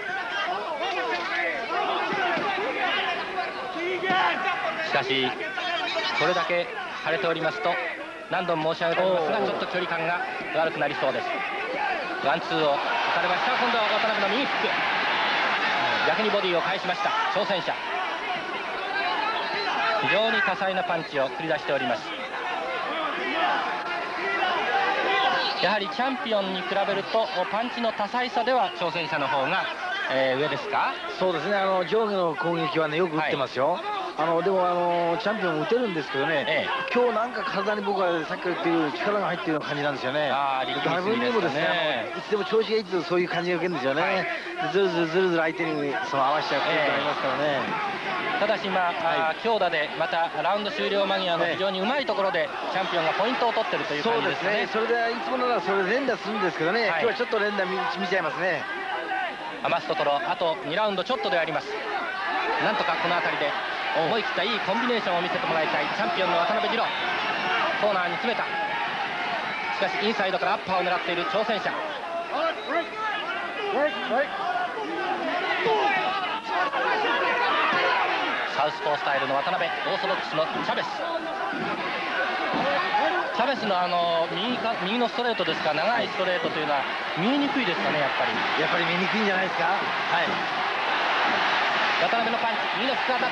[SPEAKER 2] しかしこれだけ腫れておりますと何度も申し上げておりますが、ちょっと距離感が悪くなりそうです。ワンツーを打たれました。今度は渡辺の右フック、逆にボディを返しました挑戦者。非常に多彩なパンチを繰り出しております。やはりチャンピオンに比べるとパンチの多彩さでは挑戦者の方が、上ですか。
[SPEAKER 3] そうですね、上下の攻撃はねよく打ってますよ。でもチャンピオンも打てるんですけどね、今日なんか体に僕はさっきから言ってるように力が入っているような感じなんですよね。自分にもですね、いつでも調子がいいとそういう感じが受けるんですよね。ずるずる相手に合わせちゃうことがありますからね。
[SPEAKER 2] ただし強打でまたラウンド終了間際の非常にうまいところでチャンピオンがポイントを取ってるという感じですね。
[SPEAKER 3] それでいつもならそれ連打するんですけどね、今日はちょっと連打見ちゃいますね。
[SPEAKER 2] 余すところあと2ラウンドちょっとであります。なんとかこの辺りで思い切ったいいコンビネーションを見せてもらいたいチャンピオンの渡辺二郎。コーナーに詰めた。しかしインサイドからアッパーを狙っている挑戦者。サウスポースタイルの渡辺、オーソドックスのチャベス。チャベスの右のストレートですか、長いストレートというのは見えにくいですかね。やっぱり
[SPEAKER 3] 見にくいんじゃないですか。
[SPEAKER 2] 渡辺のパンチ、右のフック当たった。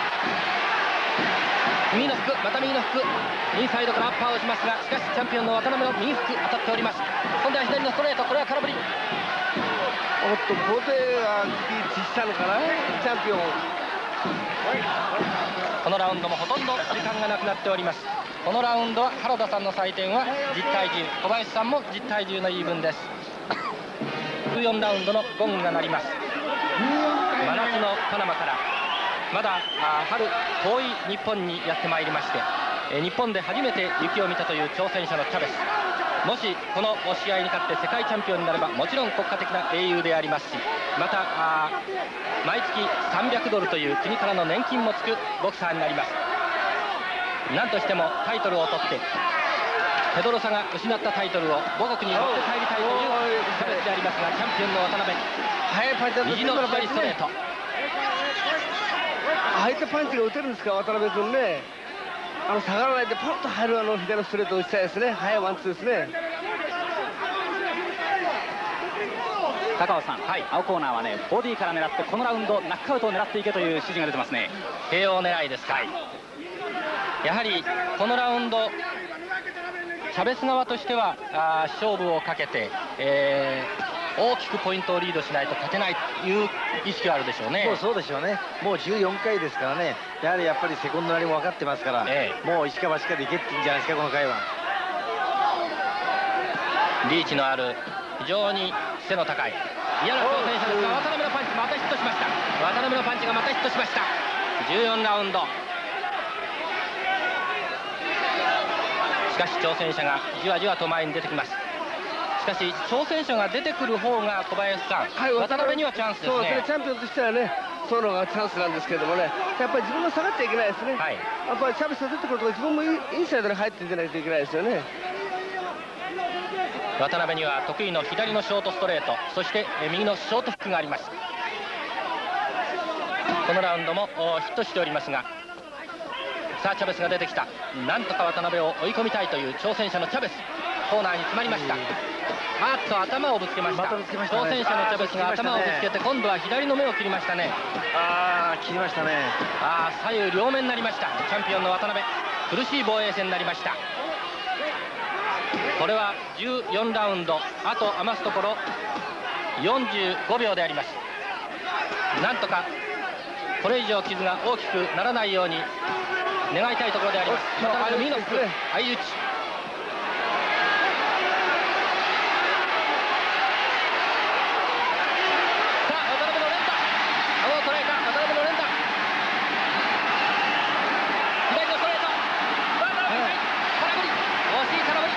[SPEAKER 2] 右のフック、また右のフック、インサイドからアッパーを打ちますが、しかしチャンピオンの渡辺の右フック当たっております。今度は左のストレート、これは空振り。
[SPEAKER 4] おっとボデが小さいのかな、チャンピオン。
[SPEAKER 2] このラウンドもほとんど時間がなくなっております。このラウンドは原田さんの採点は10対10、小林さんも10対10のイーブンです。14ラウンドのゴングが鳴ります。真夏のパナマからまだ春遠い日本にやってまいりまして、日本で初めて雪を見たという挑戦者のチャベス。もしこの試合に勝って世界チャンピオンになればもちろん国家的な英雄でありますし、また毎月300ドルという国からの年金もつくボクサーになります。何としてもタイトルを取ってペドロサが失ったタイトルを母国に持って帰りたいというチャベスでありますが、チャンピオンの渡辺、右の左ストレート。
[SPEAKER 4] 相手パンチが打てるんですか、渡辺君ね。下がらないでパッと入る左のストレートを打ちたいですね。速いワンツーですね。
[SPEAKER 6] 高尾さん、青コーナーはねボディから狙ってこのラウンドナックアウトを狙っていけという指示が出てますね。
[SPEAKER 2] KO狙いですか。やはりこのラウンドチャベス側としては勝負をかけて、大きくポイントをリードしないと勝てないという意識はあるでしょうね。
[SPEAKER 3] そうでしょうね。もう14回ですからね、やっぱりセコンドなりも分かってますから、もう一か八かでいけってんじゃないですか、この回は。
[SPEAKER 2] リーチのある非常に背の高い嫌な挑戦者ですが、渡辺のパンチまたヒットしました。渡辺のパンチがまたヒットしました。14ラウンド。しかし挑戦者がじわじわと前に出てきます。しかし挑戦者が出てくる方が小林さん、渡辺にはチャンスですね。
[SPEAKER 4] そうですね、チャンピオンとしてはね、その方がチャンスなんですけどもね、やっぱり自分が下がっちゃいけないですね。やっぱりチャベスが出てくると自分もインサイドに入っていかないといけないですよね。
[SPEAKER 2] 渡辺には得意の左のショートストレート、そして右のショートフックがあります。このラウンドもヒットしておりますが、さあチャベスが出てきた。なんとか渡辺を追い込みたいという挑戦者のチャベス、コーナーに詰まりました。頭をぶつけました。挑戦者のチャベスが頭をぶつけて、今度は左の目を切りましたね。
[SPEAKER 3] 切りましたね。
[SPEAKER 2] 左右両面になりました。チャンピオンの渡辺、苦しい防衛戦になりました。これは14ラウンド、あと余すところ45秒であります。なんとかこれ以上傷が大きくならないように願いたいところであります。渡辺の右のフック、相打ち。さあ渡辺の連打、顎を捉えた渡辺の連打、左のストレート、空振り、惜しい空振り。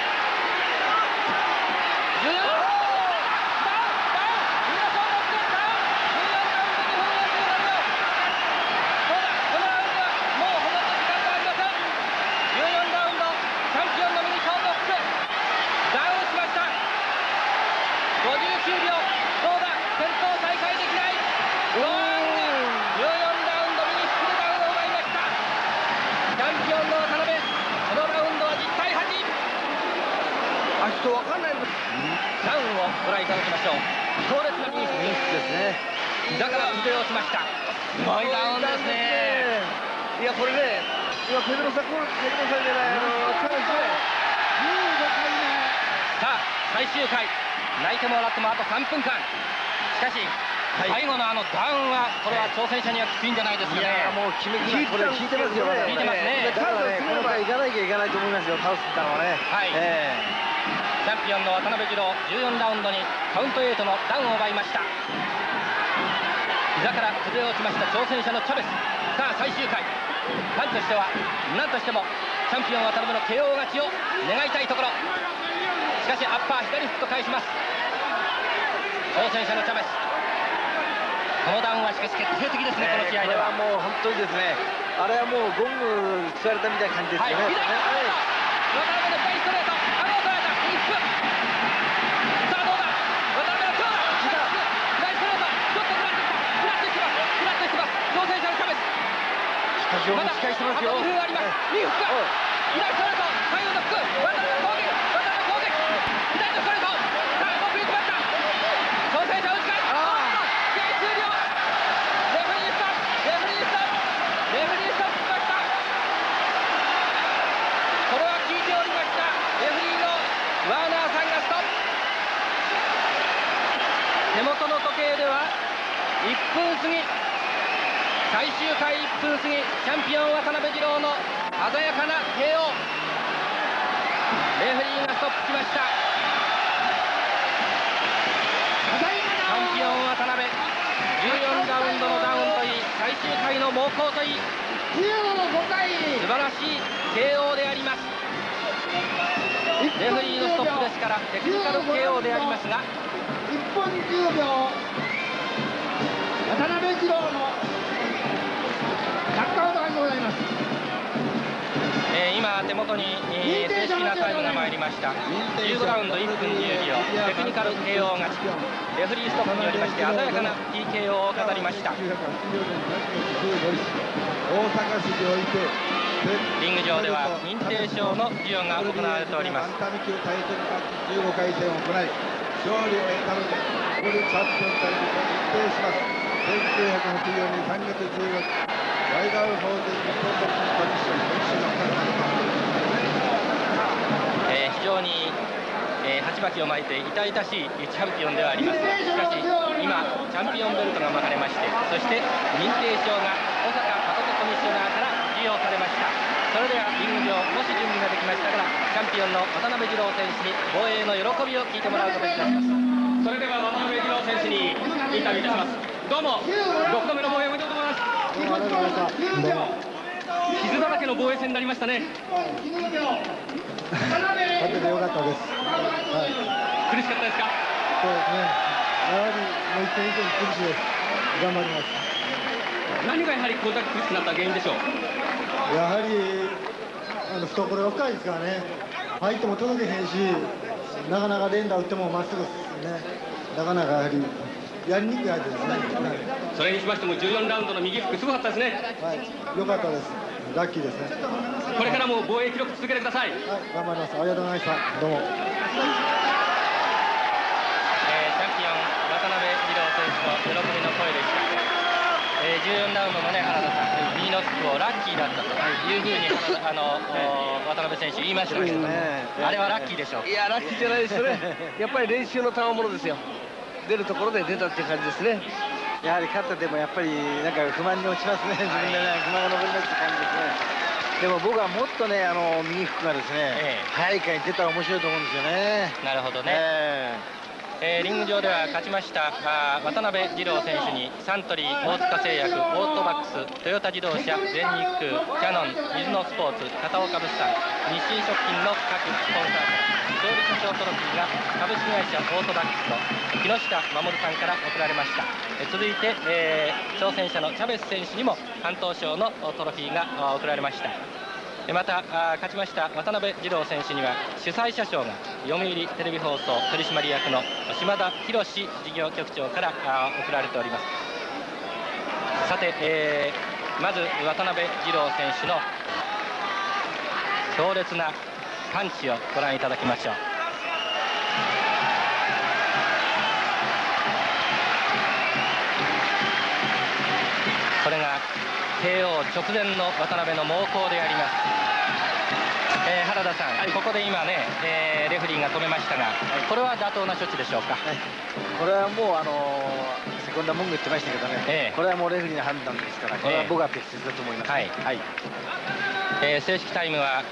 [SPEAKER 2] ダウンをご覧いただきましょう。強烈な右スですね。膝から腕を落ちました。すごいダウンですね。
[SPEAKER 4] いやこれね、今ペドロさんじゃないチャンスで15回目。
[SPEAKER 2] さあ最終回、泣いても笑ってもあと3分間。しかし最後のダウンは、これは挑戦者にはきついんじゃないですかね。
[SPEAKER 3] もう決めきこれ効いてますよ。
[SPEAKER 2] 効いてますね。
[SPEAKER 3] だからね、この回行かなきゃいけないと思いますよ、倒すったのはね。
[SPEAKER 2] チャンピオンの渡辺次郎、14ラウンドにカウント8のダウンを奪いました。膝から崩れ落ちました挑戦者のチャベス。さあ最終回、ファンとしては何としてもチャンピオン渡辺の KO 勝ちを願いたいところ。しかしアッパー左フット返します。挑戦者のチャベス、このダウンはしかし決定的ですね、この試合では。
[SPEAKER 3] これはもう本当にですね、あれはもうゴング突かれたみたいな感じですよね。
[SPEAKER 2] 左渡辺の左ストレート、顎を捉えたインフ。さあどうだ、渡辺の強打、左ストレート、ちょっとフラッとしてます挑戦者のチャベス。まだあと2分あります。右フック、左ストレート、左右のフック、渡辺の攻撃、左のストレート、さあ奥に決まった、挑戦者打ち返す、試合終了。レフェリーストップしました。これは聞いておりました。レフェリーのワーナーさんがストップ。手元の時計では1分過ぎ、最終回1分過ぎ、チャンピオン渡辺次郎の鮮やかな KO。 レフェリーがストップしました。チャンピオン渡辺、14ラウンドのダウンといい、最終回の猛攻といい、
[SPEAKER 1] 15回
[SPEAKER 2] 素晴らしい KO であります。レフェリーのストップですからテクニカル KO でありますが、
[SPEAKER 1] 1分10秒渡辺次郎のナックアウトがございます。
[SPEAKER 2] 今手元に正式なタイムが参りました。15ラウンド1分10秒、テクニカル KO 勝ち。レフェリーストップによりまして鮮やかな TKO を飾りました。
[SPEAKER 7] 大阪市において
[SPEAKER 2] リング上では認定証の授与が行われております。
[SPEAKER 8] バンタム級タイトルマッチ15回戦を行い、勝利を得たのでオールチャンピオンタイトルが決定します。1964年3月14日、ワイダウフォーズ日本ボクシングコミッション選手の方々、
[SPEAKER 2] 非常に鉢巻きを巻いて痛々しいチャンピオンではあります。しかし今チャンピオンベルトが巻かれまして、そして認定証が小坂誠コミッショナーから授与されました。それではリング上もし準備ができましたら、チャンピオンの渡辺二郎選手に防衛の喜びを聞いてもらうことにいたします。
[SPEAKER 5] それでは渡辺二郎選手にインタビューいたします。どうも6度目の防衛おめでとうございます。傷だらけの防衛戦になりましたね。
[SPEAKER 3] 勝ててよかったです。
[SPEAKER 5] 苦しかったですか？
[SPEAKER 3] そうですね。やはりもう一点一点苦しいです。頑張ります。
[SPEAKER 5] 何がやはりこれだけ苦しくなった原因でしょう？
[SPEAKER 3] やはり懐が深いですからね。入っても届けへんし、なかなか連打打ってもまっすぐですね。なかなかやはりやりにくい相手ですね。
[SPEAKER 5] それにしましても14ラウンドの右フックすごかったですね。
[SPEAKER 3] はい、良かったです。ラッキーですね。
[SPEAKER 5] これからも防衛記録続けてください。
[SPEAKER 3] はい、頑張ります。ありがとうございました。どうも。
[SPEAKER 2] チャンピオン渡辺二郎選手の喜びの声でした。14ラウンドのね、原田さん、右のフックをラッキーだったというふうに渡辺選手言いましたけどね。あれはラッキーでしょう。
[SPEAKER 4] いや、ラッキーじゃないですね。やっぱり練習の賜物ですよ。出るところで出たっていう感じですね。
[SPEAKER 3] やはり勝っててもやっぱりなんか不満に落ちますね。自分でね、不満が残りますって感じですね。でも僕はもっとね、右フックがですね、早い回に出たら面白いと思うんですよね。
[SPEAKER 2] なるほどね。リング上では勝ちました渡辺二郎選手にサントリー大塚製薬、オートバックス、トヨタ自動車、全日空、キヤノン、水野スポーツ、片岡物産、日清食品の各スポンサーから勝利社長トロフィーが株式会社オートバックスと木下守さんから贈られました。続いて、挑戦者のチャベス選手にも関東賞のトロフィーが贈られました。また勝ちました渡辺二郎選手には主催者賞が読売テレビ放送取締役の島田博事業局長から贈られております。さて、まず渡辺二郎選手の強烈なパンチをご覧いただきましょう。これがKO 直前の渡辺の猛攻であります。原田さん、ここで今ね、レフェリーが止めましたが、これは妥当な処置でしょうか？
[SPEAKER 3] これはもうセコンダ文句言ってましたけどね、これはもうレフェリーの判断ですから、これは僕は適切だと思います。正式タイムは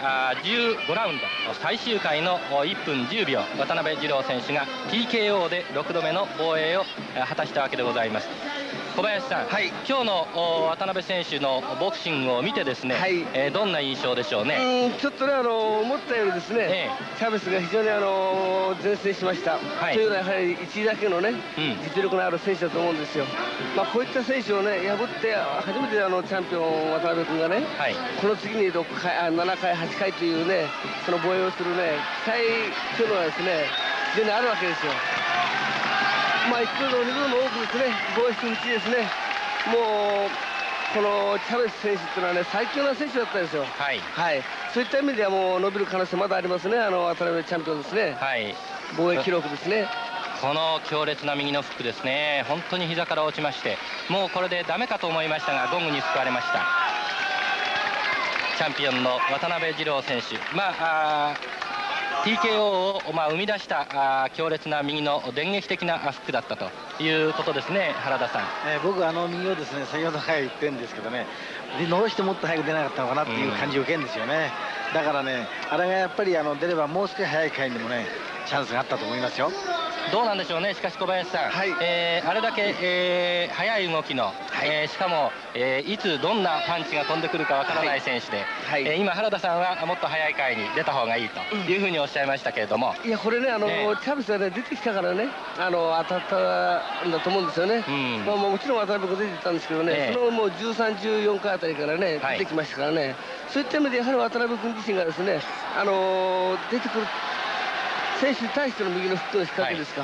[SPEAKER 3] 15ラウンド最終回の1分10秒、渡辺二郎選手が TKO で6度目の防衛を果たしたわけでございます。小林さん、今日の渡辺選手のボクシングを見てですね、どんな印象でしょうね。
[SPEAKER 4] ちょっとね、思ったよりですね、チャベスが非常に前進しました。というのはやはり1位だけのね、実力のある選手だと思うんですよ。こういった選手をね破って初めてチャンピオン渡辺君がね、この次に6回7回8回というね、その防衛をするね期待というのはですね非常にあるわけですよ。1分の2分も多くですね防衛してほしいですね。もうこのチャベス選手というのはね最強な選手だったんですよ。そういった意味ではもう伸びる可能性まだありますね。渡辺チャンピオンですね。防衛記録ですね。
[SPEAKER 2] この強烈な右のフックですね。本当に膝から落ちまして、もうこれでダメかと思いましたがゴングに救われました。チャンピオンの渡辺二郎選手、TKO を生み出した強烈な右の電撃的なフックだったということですね。原田さん、
[SPEAKER 3] 僕右をですね先ほど早く言ってるんですけどね、どうしてもっと早く出なかったのかなっていう感じを受けるんですよね。だからね、あれがやっぱり出ればもう少し早い回にでもねチャンスがあったと思いますよ。
[SPEAKER 2] どうなんでしょうね。しかし小林さん、あれだけ、速い動きの、しかも、いつどんなパンチが飛んでくるかわからない選手で、今原田さんはもっと早い回に出た方がいいというふうにおっしゃいましたけれども、
[SPEAKER 4] いやこれねチャベスがね出てきたからね当たったんだと思うんですよね。もちろん渡辺君出てたんですけどね、そのもう13、14回あたりからね出てきましたからね、そういった意味でやはり渡辺君自身がですね出てくる選手に対しての右のフックの仕掛けですか、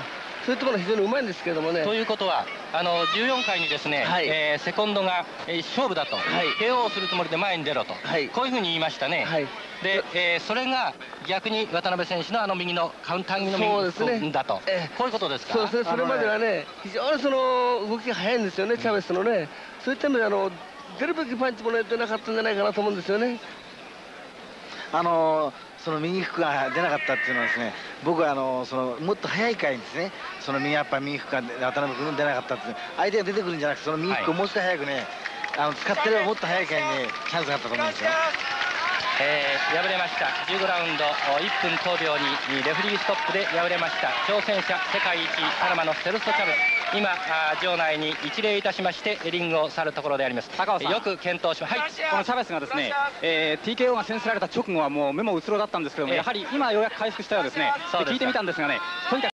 [SPEAKER 4] そういうところが非常にうまいんですけれどもね。
[SPEAKER 2] ということは14回にですね、セコンドが勝負だと、KO をするつもりで前に出ろと、こういうふうに言いましたね。で、それが逆に渡辺選手の右のカウンター気味の右だと、こういうことですか。
[SPEAKER 4] そうですね、それまではね、非常にその動きが速いんですよね、チャベスのね。そういった意味で出るべきパンチもね、出なかったんじゃないかなと思うんですよね。
[SPEAKER 3] その右フックが出なかったっていうのはですね、僕はもっと早い回にですね、その右アッパー、右フックが渡辺君出なかったって、相手が出てくるんじゃなくて、その右フックをもう少し早くね、使ってればもっと早い回にね、チャンスがあったと思うんですよ。
[SPEAKER 2] 敗れました15ラウンド1分10秒にレフェリーストップで敗れました挑戦者世界一パナマのセルスト・チャベス、今場内に一礼いたしましてリングを去るところであります。
[SPEAKER 6] 高尾さん、
[SPEAKER 2] よく検討します。
[SPEAKER 6] このチャベスがですね、TKO が宣せられた直後はもう目もうつろだったんですけども、やはり今ようやく回復したようですね。聞いてみたんですがね、とにかく